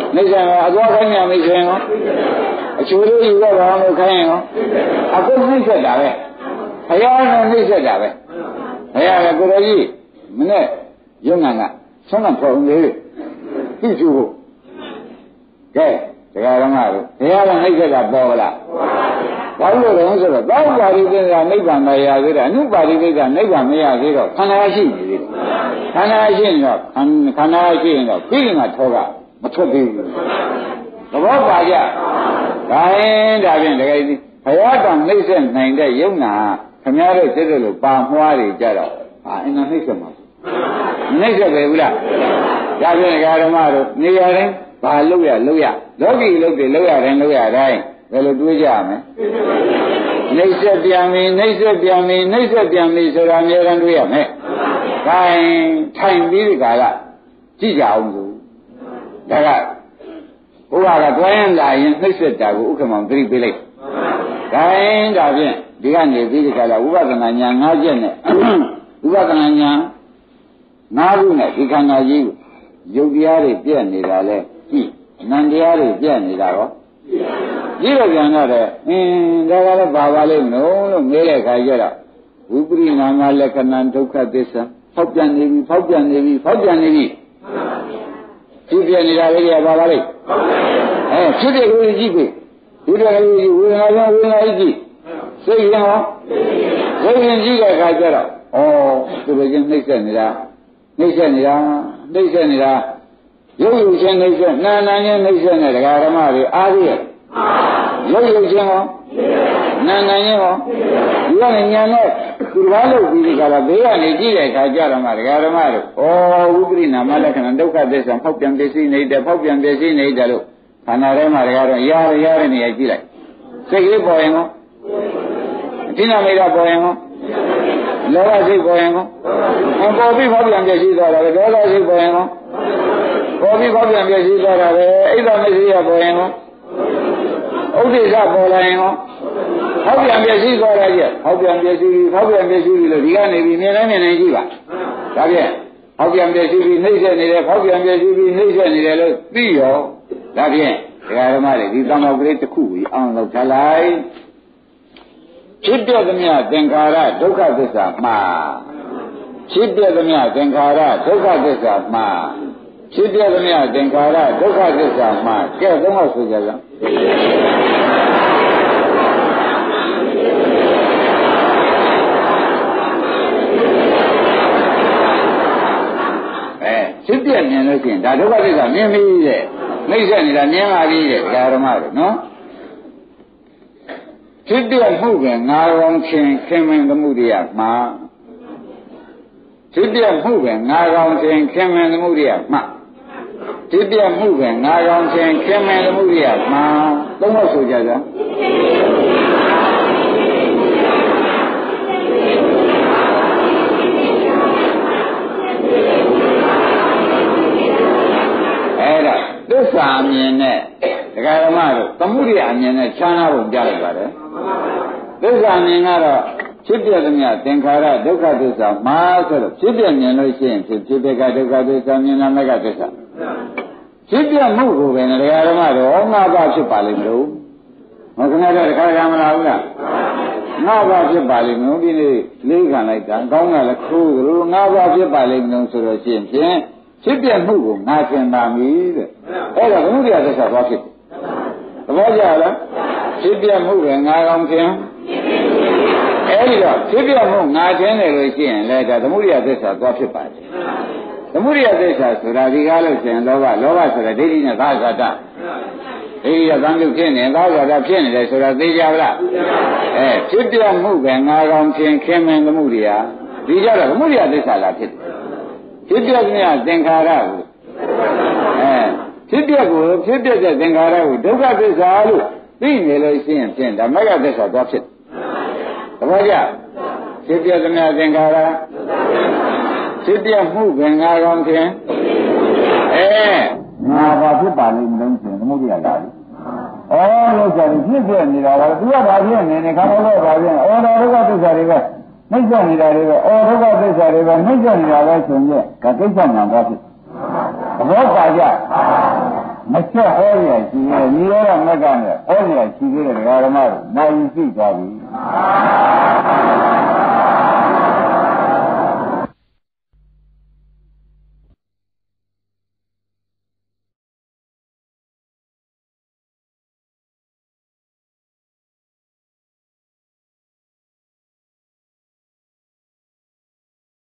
နှိစ္စမှာအသွားခိုင်းရမိဆိုရင်ရောအချိုလေးယူတော့ဘာလို့ခိုင်းရင်ရောအခုနှိစ္စတာပဲဘုရားနဲ့နှိစ္စတာပဲဘုရားကကိုယ်ကြီးမနဲ့ရုံငံကဆုံးမဖော်နေတယ်သိစုဖို့ကဲတရားဓမ္မတို့ဘုရားကနှိစ္စတာပေါ်လားဘာလို့လဲဆိုတော့သောပါရိသေကနိဗ္ဗာန်မရသေးတာအနုပါရိသေကနိဗ္ဗာန်မရသေးတော့ခန္ဓာရှိနေသေးတယ်ခန္ဓာရှိရင်တော့ခန္ဓာရှိရင်တော့ပြီးရင်ကထောကမထွက်သေးဘူးသဘောပါကြဒါရင်ဒါဖြင့်တကယ်ကြီးဘုရားတောင်နှိမ့်ဆက်နိုင်တဲ့ယုံနာခင်ဗျားတို့စိတ်တို့လိုပါမွှားတွေကြတော့အာအင်းနှိမ့်ဆက်မှာနှိမ့်ဆက်ပဲဘူးလားဒါဖြင့်ဒကာဓမ္မတို့နေရာတိုင်းဘာလုပ်ရလုပ်ရလောကီလုပ်တွေလုပ်ရတိုင်းလုပ်ရတိုင်းဘယ်လိုတွေးကြမလဲနှိမ့်ဆက်ပြန်ပြီနှိမ့်ဆက်ပြန်ပြီနှိမ့်ဆက်ပြန်ပြီဆိုတာအများအားတွေးရမယ်ဒါရင်ထိုင်ပြီးဒီကလာကြည့်ကြအောင်လို့ဒါကဘုရားကတွားရင်လာရင်နှိမ့်ဆက်တာကိုဥက္ကမောင်သတိပေးလိုက်ဒါရင်ဒါဖြင့်ဒီကနေပြီးဒီကလာဝိပဿနာဉာဏ်၅ချက်နဲ့ဝိပဿနာဉာဏ်၅ခုနဲ့ဒီခန္ဓာကြီးရုပ်တရားတွေပြည့်နေတာလဲကြည့်နံတရားတွေပြည့်နေတာရောကြည့်လို့ပြန်တော့အင်းဒါကလည်းဘာပါလိမ့်မလို့လို့မေးတဲ့ခါကျတော့ဝိပရိနာမလက္ခဏာဒုက္ခသစ္စာဖောက်ပြန်နေပြီဖောက်ပြန်နေပြီဖောက်ပြန်နေပြီဖြစ်ပြနေတာလေးတွေကဘာပါလိမ့်အဲဖြစ်တဲ့လူကြီးကြည့်ပြီဒီတဲ့လူကြီးဝေဒနာကြောင့်ဝေဒနာကြီးစိတ်ရင်ဟောစိတ်ရင်ကြည့်တဲ့အခါကျတော့ဩသူတို့ချင်းနှိမ့်ဆက်နေတာနှိမ့်ဆက်နေတာနှိမ့်ဆက်နေတာရုပ်ရုပ်ချင်းနှိမ့်ဆက်နာနာချင်းနှိမ့်ဆက်နေတရားဓမ္မတွေအားရရဲ့ရုပ်ရုပ်ချင်းဟောနာနာချင်းဟောဒီကနေညာနဲ့သူတော်လို့ပြီးဒီကလာဘေးကနေကြည့်တဲ့အခါကျတော့မှတရားဓမ္မတို့ဩဝိပရိနာမလက္ခဏာဒုက္ခသစ္စာဖောက်ပြန်ပြည့်စည်နေတယ်ဖောက်ပြန်ပြည့်စည်နေတယ်လို့ခန္ဓာထဲမှာတရားတော့ရရရတဲ့နေရာကြည့်လိုက်စိတ်ကလေးပေါ်ရင်ဟောအဋ္ဌိနာမိတ်ပေါ်ရင်ဟောလောဘစိတ်ပေါ်ရင်ဟောပေါ်ပြီးဖောက်ပြန်ပြည့်စည်သွားတာပဲဒေါသစိတ်ပေါ်ရင်ဟောပေါ်ပြီးဖောက်ပြန်ပြည့်စည်သွားတာပဲအိဒါမရှိရပေါ်ရင်ဟောဥဒိစ္စပေါ်လာရင်ဟောဖောက်ပြန်ပြည့်စည်သွားတာကြီးဖောက်ပြန်ပြည့်စည်ပြီးဖောက်ပြန်ပြည့်စည်ပြီးလို့ဒီကနေပြီးမြင်တိုင်းမြင်တိုင်းကြည့်ပါဒါဖြင့်ဖောက်ပြန်ပြည့်စည်ပြီးနှိမ့်ဆက်နေတယ်ဖောက်ပြန်ပြည့်စည်ပြီးနှိမ့်ဆက်နေတယ်လို့သိရောဒါဖြင့်ဒကာဓမ္မတွေဒီသံဃာကလေးတစ်ခုကြီးအောင်လုပ်ထားလိုက်ဖြစ်ပြသမျှသင်္ခါရဒုက္ခသစ္စာမှာဖြစ်ပြသမျှသင်္ခါရဒုက္ခသစ္စာမှာဖြစ်ပြသမျှသင်္ခါရဒုက္ခသစ္စာမှာကဲသုံးဖို့ဆိုကြလားအဲဖြစ်ပြမြင်လို့ရှိရင်ဒါဒုက္ခသစ္စာမြင်ပြီတဲ့နှိမ့်ဆက်နေတာမြင်ပါပြီတဲ့ဒကာဓမ္မတို့နော်ဖြစ်ပြမှုကငါကောင်ချင်းခင်မင်သမှုတရားမှာဖြစ်ပြမှုကငါကောင်ချင်းခင်မင်သမှုတရားမှာဖြစ်ပြမှုကငါကောင်ချင်းခင်မင်သမှုတရားမှာသုံးဖို့ဆိုကြကြအဲ့ဒါသစ္စာအမြင်နဲ့ဒကာဓမ္မတို့သမှုရိယအမြင်နဲ့ခြားနာပုံကြားလိုက်ပါတယ်သစ္စာမြင်ကတော့ဖြစ်ပြသမျှသင်္ခါရဒုက္ခသစ္စာမှာဆိုတော့ဖြစ်ပြမြင်လို့ရှိရင်ဖြစ်ဖြစ်တဲ့ကဒုက္ခသစ္စာမြင်နာမကသစ္စာဖြစ်ပြမှုကိုပဲဒကာဓမ္မတို့ငါးပါးဖြစ်ပါလိမ့်မလို့မဟုတ်ခင်ဗျားတခါရမလားဘူးလားငါးပါးဖြစ်ပါလိမ့်မလို့ဒီနေ့လေးခံလိုက်တာကောင်းတာလည်းခိုးလို့ငါးပါးဖြစ်ပါလိမ့်မလို့ဆိုတော့ရှင်ဖြင့်ဖြစ်ပြမှုကိုငါသင်ပါမည်တဲ့အဲ့ဒါဘုမှုတရားသစ္စာသွားဖြစ်တယ်သဘောကျလားဖြစ်ပြမှုကငါကောင်းခြင်းအဲဒီတော့ဖြစ်ပြမှုငါခြင်းတယ်လို့ရှိရင်လည်းဒါသမုဒိယသစ္စာသွားဖြစ်ပါတယ်သမုဒိယသစ္စာဆိုတာဒီကားလို့ရှိရင်လောဘလောဘဆိုတာဒိဋ္ဌိနဲ့သာဇာတဒိဋ္ဌိကသံပြုဖြစ်နေသာဇာတဖြစ်နေတယ်ဆိုတာသိကြပါလားအဲဖြစ်ပြမှုကငါကောင်းခြင်းခင်မင်သမုဒိယဒီကြတော့သမုဒိယသစ္စာလာဖြစ်တယ်ဖြစ်ပြမြတ်သင်္ခါရကိုအဲဖြစ်ပြကိုဖြစ်ပြတဲ့သင်္ခါရကိုဒုက္ခသစ္စာလို့သိနေလို့ရှိရင်ဖြင့်ဓမ္မကသစ္စာသွားဖြစ်သဘောကျဖြစ်ပြသမျှသင်္ခါရဖြစ်ပြမှုကငါကောင်းခြင်းအဲငါဘာဖြစ်ပါလိမ့်မလို့ဆိုရင်သမုဒိယလာပြီဩလို့ဆိုရင်ဖြစ်ပြနေတာကသူကဘာဖြစ်နေနေခါတော့ဘာဖြစ်ဩတော်ဒုက္ခသစ္စာတွေပဲနှိမ့်ဆက်နေတာတွေပဲဩဒုက္ခသစ္စာတွေပဲနှိမ့်ဆက်နေတာပဲဆိုရင်ကကိစ္စမှန်သွားဖြစ်သဘောပါကြမချက်ဟောရရှိနေညီရတဲ့မက်ကနဲ့ဟောရရှိသေးတဲ့ဓမ္မတို့နိုင်သိသွားပြီ